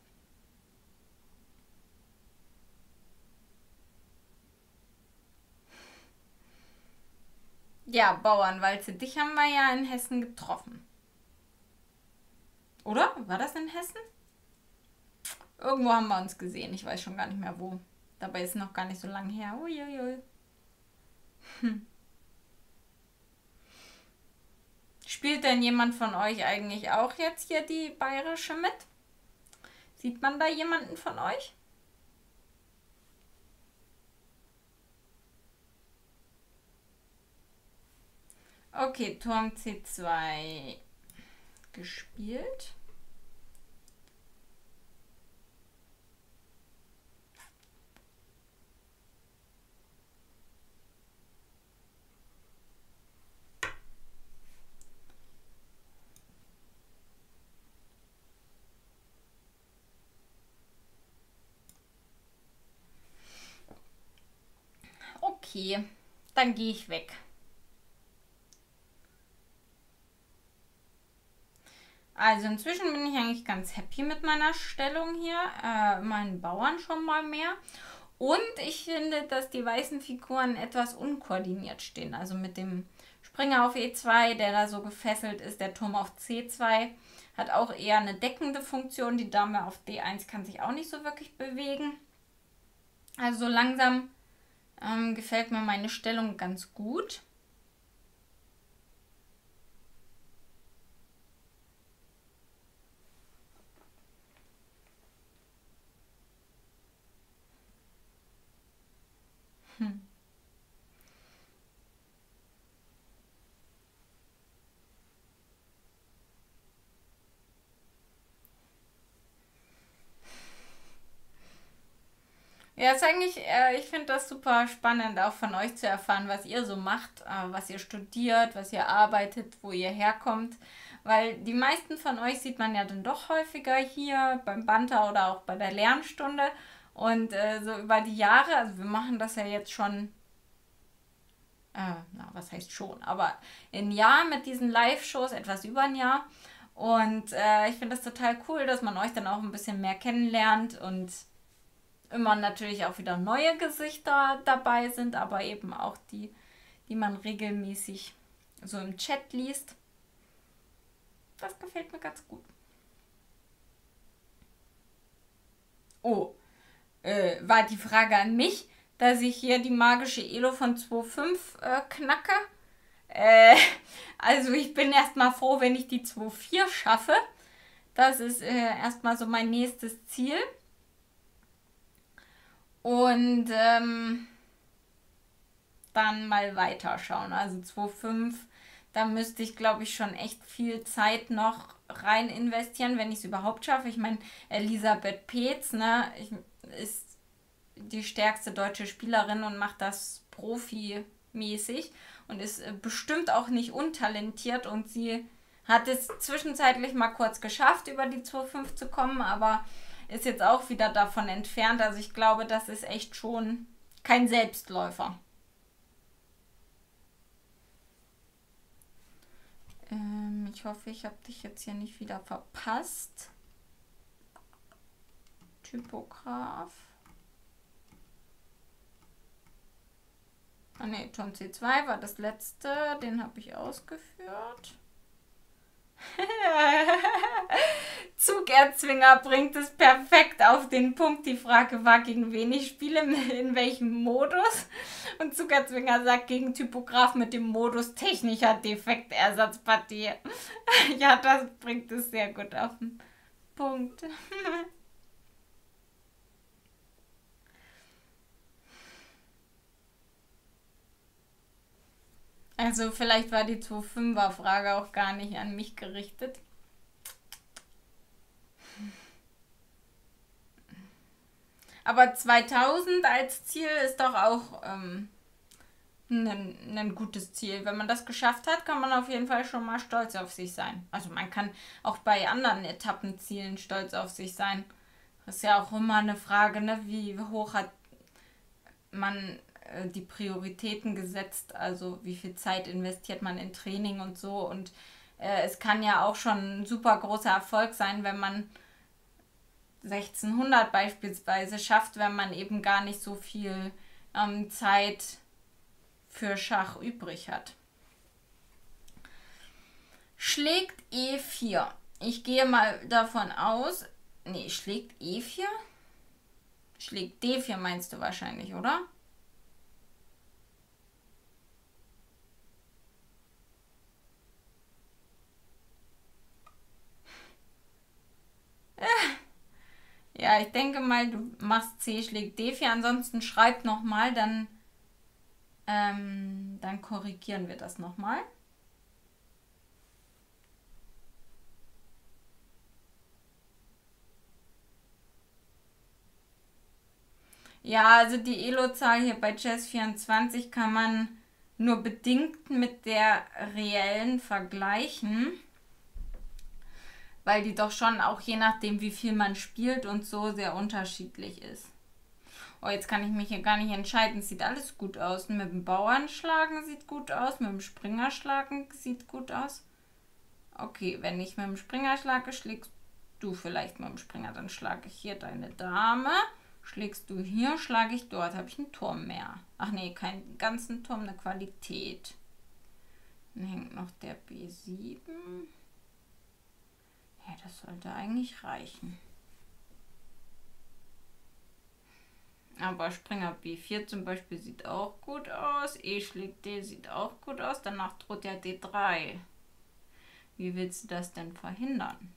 Ja, Bauernwalze, dich haben wir ja in Hessen getroffen. Oder? War das in Hessen? Irgendwo haben wir uns gesehen, ich weiß schon gar nicht mehr wo. Dabei ist es noch gar nicht so lange her. Uiuiui. Spielt denn jemand von euch eigentlich auch jetzt hier die bayerische mit? Sieht man da jemanden von euch? Okay, Turm C2 gespielt. Okay, dann gehe ich weg. Also inzwischen bin ich eigentlich ganz happy mit meiner Stellung hier. Meinen Bauern schon mal mehr. Und ich finde, dass die weißen Figuren etwas unkoordiniert stehen. Also mit dem Springer auf E2, der da so gefesselt ist, der Turm auf C2 hat auch eher eine deckende Funktion. Die Dame auf D1 kann sich auch nicht so wirklich bewegen. Also so langsam gefällt mir meine Stellung ganz gut. Ja, ist eigentlich, ich finde das super spannend, auch von euch zu erfahren, was ihr so macht, was ihr studiert, was ihr arbeitet, wo ihr herkommt. Weil die meisten von euch sieht man ja dann doch häufiger hier beim Banter oder auch bei der Lernstunde. Und so über die Jahre, also wir machen das ja jetzt schon, na, was heißt schon, aber ein Jahr mit diesen Live-Shows, etwas über ein Jahr. Und ich finde das total cool, dass man euch dann auch ein bisschen mehr kennenlernt und immer natürlich auch wieder neue Gesichter dabei sind, aber eben auch die, die man regelmäßig so im Chat liest. Das gefällt mir ganz gut. Oh, war die Frage an mich, dass ich hier die magische Elo von 2.5 knacke? Äh, also ich bin erstmal froh, wenn ich die 2.4 schaffe. Das ist erstmal so mein nächstes Ziel. Und dann mal weiterschauen. Also 2.5, da müsste ich, glaube ich, schon echt viel Zeit noch rein investieren, wenn ich es überhaupt schaffe. Ich meine, Elisabeth Peetz, ne, ist die stärkste deutsche Spielerin und macht das profimäßig und ist bestimmt auch nicht untalentiert und sie hat es zwischenzeitlich mal kurz geschafft, über die 2.5 zu kommen, aber ist jetzt auch wieder davon entfernt. Also ich glaube, das ist echt schon kein Selbstläufer. Ich hoffe, ich habe dich jetzt hier nicht wieder verpasst. Typograph. Ah ne, Turm C2 war das letzte. Den habe ich ausgeführt. Zugerzwinger bringt es perfekt auf den Punkt. Die Frage war, gegen wen ich spiele, in welchem Modus. Und Zugerzwinger sagt, gegen Typograph mit dem Modus technischer Defektersatzpartie. Ja, das bringt es sehr gut auf den Punkt. Also vielleicht war die 2.5er-Frage auch gar nicht an mich gerichtet. Aber 2000 als Ziel ist doch auch ein gutes Ziel. Wenn man das geschafft hat, kann man auf jeden Fall schon mal stolz auf sich sein. Also man kann auch bei anderen Etappenzielen stolz auf sich sein. Das ist ja auch immer eine Frage, ne? Wie hoch hat man die Prioritäten gesetzt, also wie viel Zeit investiert man in Training und so. Und es kann ja auch schon ein super großer Erfolg sein, wenn man 1600 beispielsweise schafft, wenn man eben gar nicht so viel Zeit für Schach übrig hat. Schlägt E4. Ich gehe mal davon aus. Nee, schlägt E4? Schlägt D4 meinst du wahrscheinlich, oder? Ja, ich denke mal, du machst C schlägt D4. Ansonsten schreib nochmal, dann korrigieren wir das nochmal. Ja, also die Elo-Zahl hier bei Chess24 kann man nur bedingt mit der reellen vergleichen, weil die doch schon auch je nachdem, wie viel man spielt und so, sehr unterschiedlich ist. Oh, jetzt kann ich mich hier gar nicht entscheiden. Sieht alles gut aus. Mit dem Bauern schlagen sieht gut aus, mit dem Springer schlagen sieht gut aus. Okay, wenn ich mit dem Springer schlage, schlägst du vielleicht mit dem Springer. Dann schlage ich hier deine Dame. Schlägst du hier, schlage ich dort. Habe ich einen Turm mehr. Ach nee, keinen ganzen Turm, eine Qualität. Dann hängt noch der B7. Ja, das sollte eigentlich reichen. Aber Springer B4 zum Beispiel sieht auch gut aus. E schlägt D sieht auch gut aus. Danach droht ja D3. Wie willst du das denn verhindern?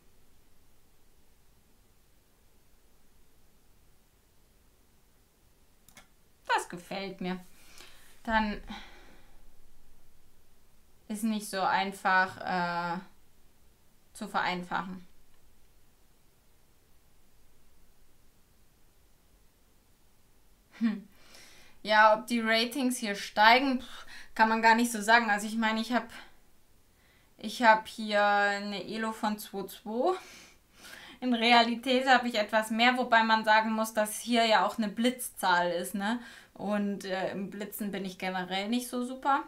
Das gefällt mir. Dann ist nicht so einfach zu vereinfachen. Ja, ob die Ratings hier steigen, kann man gar nicht so sagen. Also ich meine, ich hab hier eine Elo von 2,2. In Realität habe ich etwas mehr, wobei man sagen muss, dass hier ja auch eine Blitzzahl ist, ne? Und im Blitzen bin ich generell nicht so super.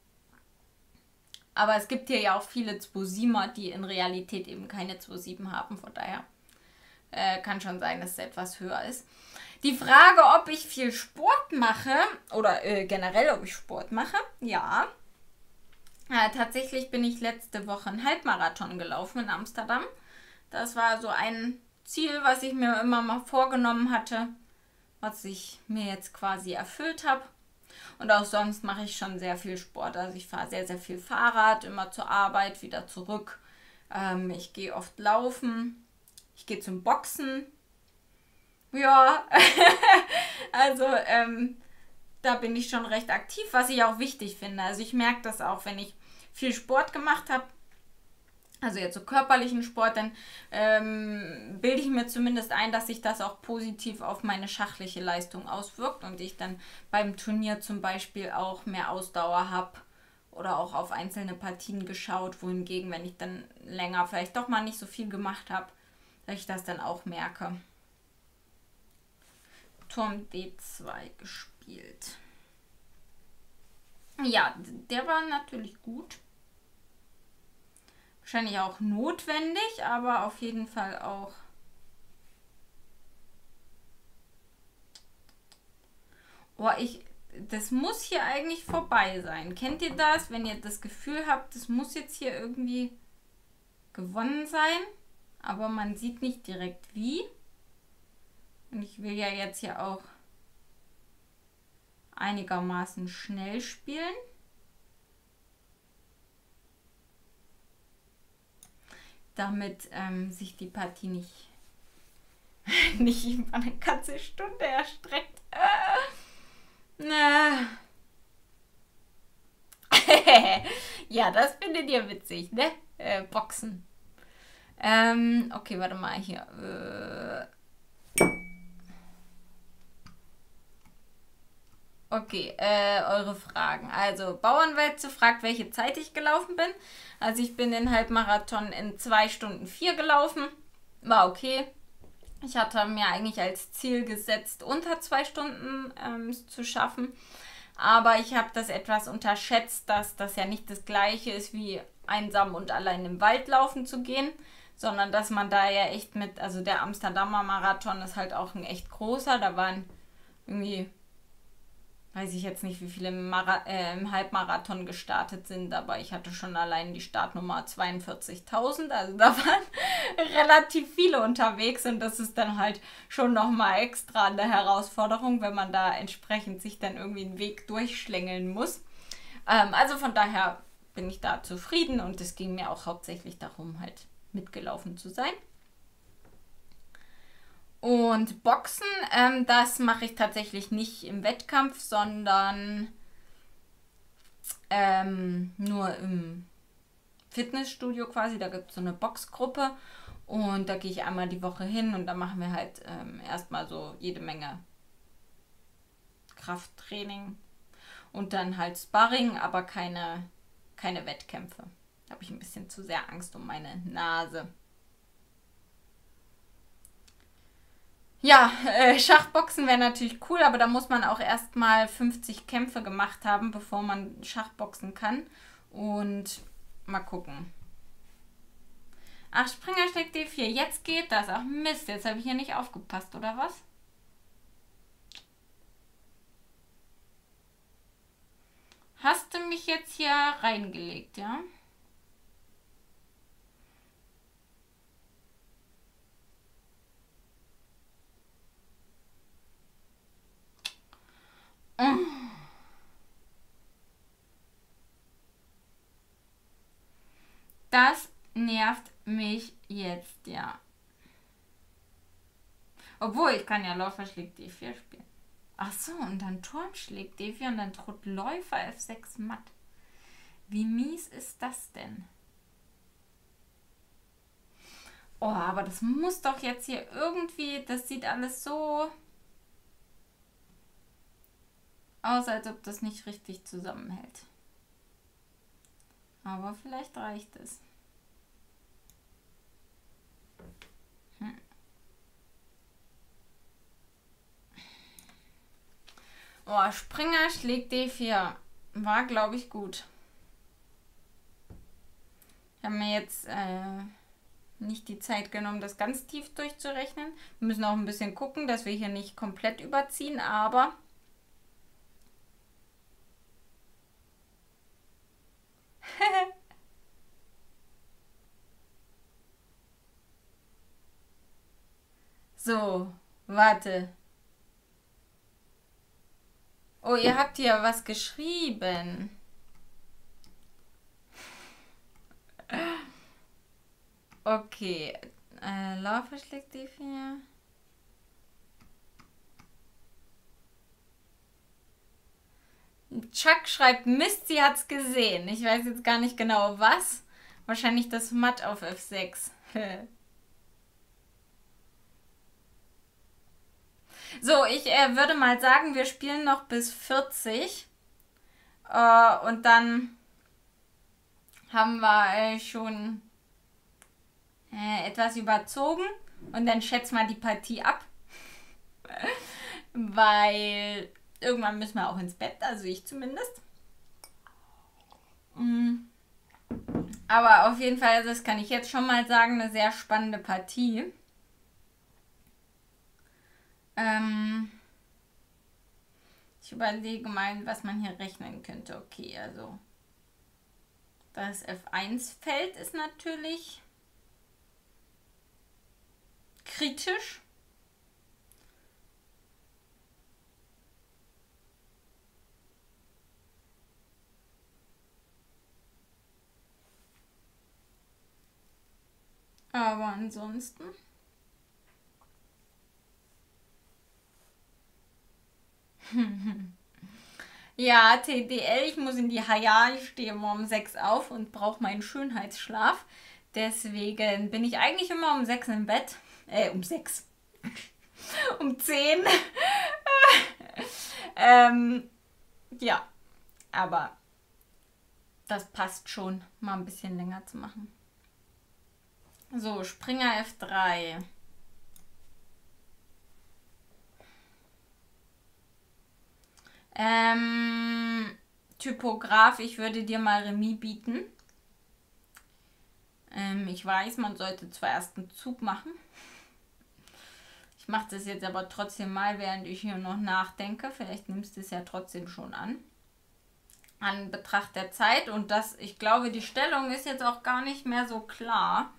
Aber es gibt hier ja auch viele 2,7er, die in Realität eben keine 2,7 haben. Von daher kann schon sein, dass es etwas höher ist. Die Frage, ob ich viel Sport mache oder generell, ob ich Sport mache, ja. Tatsächlich bin ich letzte Woche einen Halbmarathon gelaufen in Amsterdam. Das war so ein Ziel, was ich mir immer mal vorgenommen hatte, was ich mir jetzt quasi erfüllt habe. Und auch sonst mache ich schon sehr viel Sport. Also ich fahre sehr, sehr viel Fahrrad, immer zur Arbeit, wieder zurück. Ich gehe oft laufen. Ich gehe zum Boxen. Ja, also da bin ich schon recht aktiv, was ich auch wichtig finde. Also ich merke das auch, wenn ich viel Sport gemacht habe, also jetzt so körperlichen Sport, dann bilde ich mir zumindest ein, dass sich das auch positiv auf meine schachliche Leistung auswirkt und ich dann beim Turnier zum Beispiel auch mehr Ausdauer habe oder auch auf einzelne Partien geschaut, wohingegen, wenn ich dann länger vielleicht doch mal nicht so viel gemacht habe, dass ich das dann auch merke. Turm D2 gespielt. Ja, der war natürlich gut. Wahrscheinlich auch notwendig, aber auf jeden Fall auch. Boah, das muss hier eigentlich vorbei sein. Kennt ihr das, wenn ihr das Gefühl habt, das muss jetzt hier irgendwie gewonnen sein, aber man sieht nicht direkt wie. Und ich will ja jetzt hier auch einigermaßen schnell spielen. Damit sich die Partie nicht über eine ganze Stunde erstreckt. Ja, das findet ihr witzig, ne? Boxen. Okay, warte mal hier. Okay, eure Fragen. Also, Bauernwälze fragt, welche Zeit ich gelaufen bin. Also, ich bin den Halbmarathon in 2 Stunden 4 gelaufen. War okay. Ich hatte mir eigentlich als Ziel gesetzt, unter 2 Stunden zu schaffen. Aber ich habe das etwas unterschätzt, dass das ja nicht das gleiche ist, wie einsam und allein im Wald laufen zu gehen, sondern dass man da ja echt also der Amsterdamer Marathon ist halt auch ein echt großer. Da waren irgendwie, weiß ich jetzt nicht, wie viele im Halbmarathon gestartet sind, aber ich hatte schon allein die Startnummer 42.000, also da waren relativ viele unterwegs und das ist dann halt schon nochmal extra eine Herausforderung, wenn man da entsprechend sich dann irgendwie einen Weg durchschlängeln muss. Also von daher bin ich da zufrieden und es ging mir auch hauptsächlich darum, halt mitgelaufen zu sein. Und Boxen, das mache ich tatsächlich nicht im Wettkampf, sondern nur im Fitnessstudio quasi. Da gibt es so eine Boxgruppe und da gehe ich einmal die Woche hin und da machen wir halt erstmal so jede Menge Krafttraining und dann halt Sparring, aber keine Wettkämpfe. Da habe ich ein bisschen zu sehr Angst um meine Nase. Ja, Schachboxen wäre natürlich cool, aber da muss man auch erstmal 50 Kämpfe gemacht haben, bevor man Schachboxen kann. Und mal gucken. Ach, Springer schlägt D4. Jetzt geht das. Ach Mist, jetzt habe ich hier nicht aufgepasst, oder was? Hast du mich jetzt hier reingelegt, ja? Das nervt mich jetzt, ja. Obwohl, ich kann ja Läufer schlägt D4 spielen. Ach so, und dann Turm schlägt D4 und dann droht Läufer F6 matt. Wie mies ist das denn? Oh, aber das muss doch jetzt hier irgendwie, das sieht alles so aus, als ob das nicht richtig zusammenhält. Aber vielleicht reicht es. Oh, Springer schlägt D4. War, glaube ich, gut. Ich habe mir jetzt nicht die Zeit genommen, das ganz tief durchzurechnen. Wir müssen auch ein bisschen gucken, dass wir hier nicht komplett überziehen, aber so, warte. Oh, ihr habt hier was geschrieben. Okay. Läufer schlägt D4. Chuck schreibt, Mist, sie hat's gesehen. Ich weiß jetzt gar nicht genau was. Wahrscheinlich das Matt auf F6. So, ich würde mal sagen, wir spielen noch bis 40. Und dann haben wir schon etwas überzogen. Und dann schätzt mal die Partie ab. Weil irgendwann müssen wir auch ins Bett, also ich zumindest. Aber auf jeden Fall, das kann ich jetzt schon mal sagen, eine sehr spannende Partie. Ich überlege mal, was man hier rechnen könnte. Okay, also das F1-Feld ist natürlich kritisch. Aber ansonsten... Ja, TDL, ich muss in die Haja, ich stehe immer um 6 auf und brauche meinen Schönheitsschlaf. Deswegen bin ich eigentlich immer um 6 im Bett. Um 6. Um 10. Ja, aber das passt schon, mal ein bisschen länger zu machen. So, Springer F3. Typograf, ich würde dir mal Remis bieten. Ich weiß, man sollte zuerst einen Zug machen. Ich mache das jetzt aber trotzdem mal, während ich hier noch nachdenke. Vielleicht nimmst du es ja trotzdem schon an. An Betracht der Zeit. Und das, ich glaube, die Stellung ist jetzt auch gar nicht mehr so klar.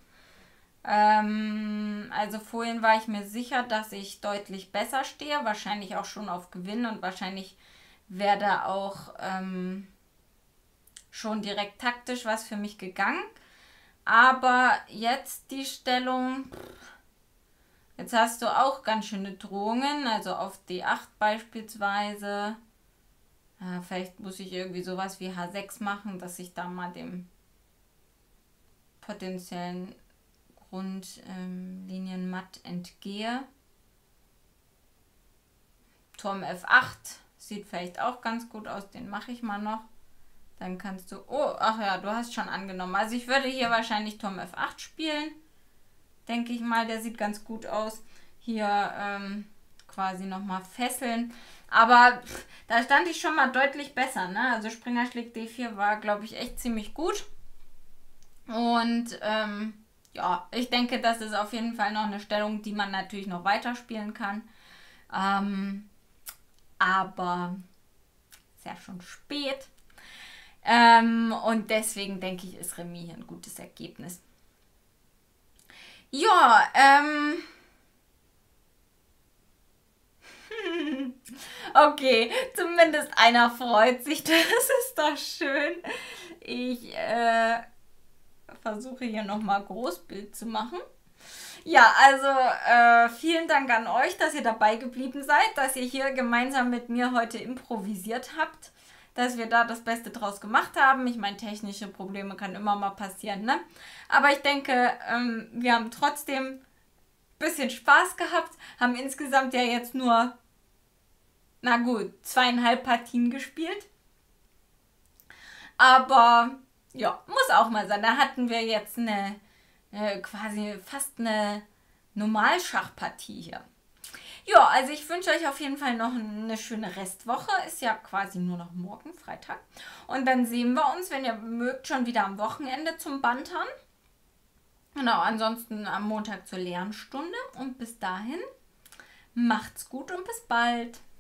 Also vorhin war ich mir sicher, dass ich deutlich besser stehe. Wahrscheinlich auch schon auf Gewinn und wahrscheinlich wäre da auch schon direkt taktisch was für mich gegangen. Aber jetzt die Stellung, jetzt hast du auch ganz schöne Drohungen, also auf D8 beispielsweise. Vielleicht muss ich irgendwie sowas wie H6 machen, dass ich da mal dem potenziellen Grundlinien matt entgehe. Turm F8 sieht vielleicht auch ganz gut aus, den mache ich mal noch. Dann kannst du, oh, ach ja, du hast schon angenommen. Also ich würde hier wahrscheinlich Turm F8 spielen. Denke ich mal, der sieht ganz gut aus. Hier quasi nochmal fesseln. Aber da stand ich schon mal deutlich besser, ne? Also Springer schlägt D4 war, glaube ich, echt ziemlich gut. Und ja, ich denke, das ist auf jeden Fall noch eine Stellung, die man natürlich noch weiterspielen kann. Aber ist ja schon spät. Und deswegen denke ich, ist Remis hier ein gutes Ergebnis. Ja, okay, zumindest einer freut sich, das ist doch schön. Ich versuche hier nochmal Großbild zu machen. Ja, also vielen Dank an euch, dass ihr dabei geblieben seid, dass ihr hier gemeinsam mit mir heute improvisiert habt, dass wir da das Beste draus gemacht haben. Ich meine, technische Probleme kann immer mal passieren, ne? Aber ich denke, wir haben trotzdem ein bisschen Spaß gehabt, haben insgesamt ja jetzt nur, na gut, 2,5 Partien gespielt. Aber ja, muss auch mal sein. Da hatten wir jetzt eine quasi fast eine Normalschachpartie hier. Ja, also ich wünsche euch auf jeden Fall noch eine schöne Restwoche. Ist ja quasi nur noch morgen, Freitag. Und dann sehen wir uns, wenn ihr mögt, schon wieder am Wochenende zum Bantern. Genau, ansonsten am Montag zur Lernstunde. Und bis dahin, macht's gut und bis bald.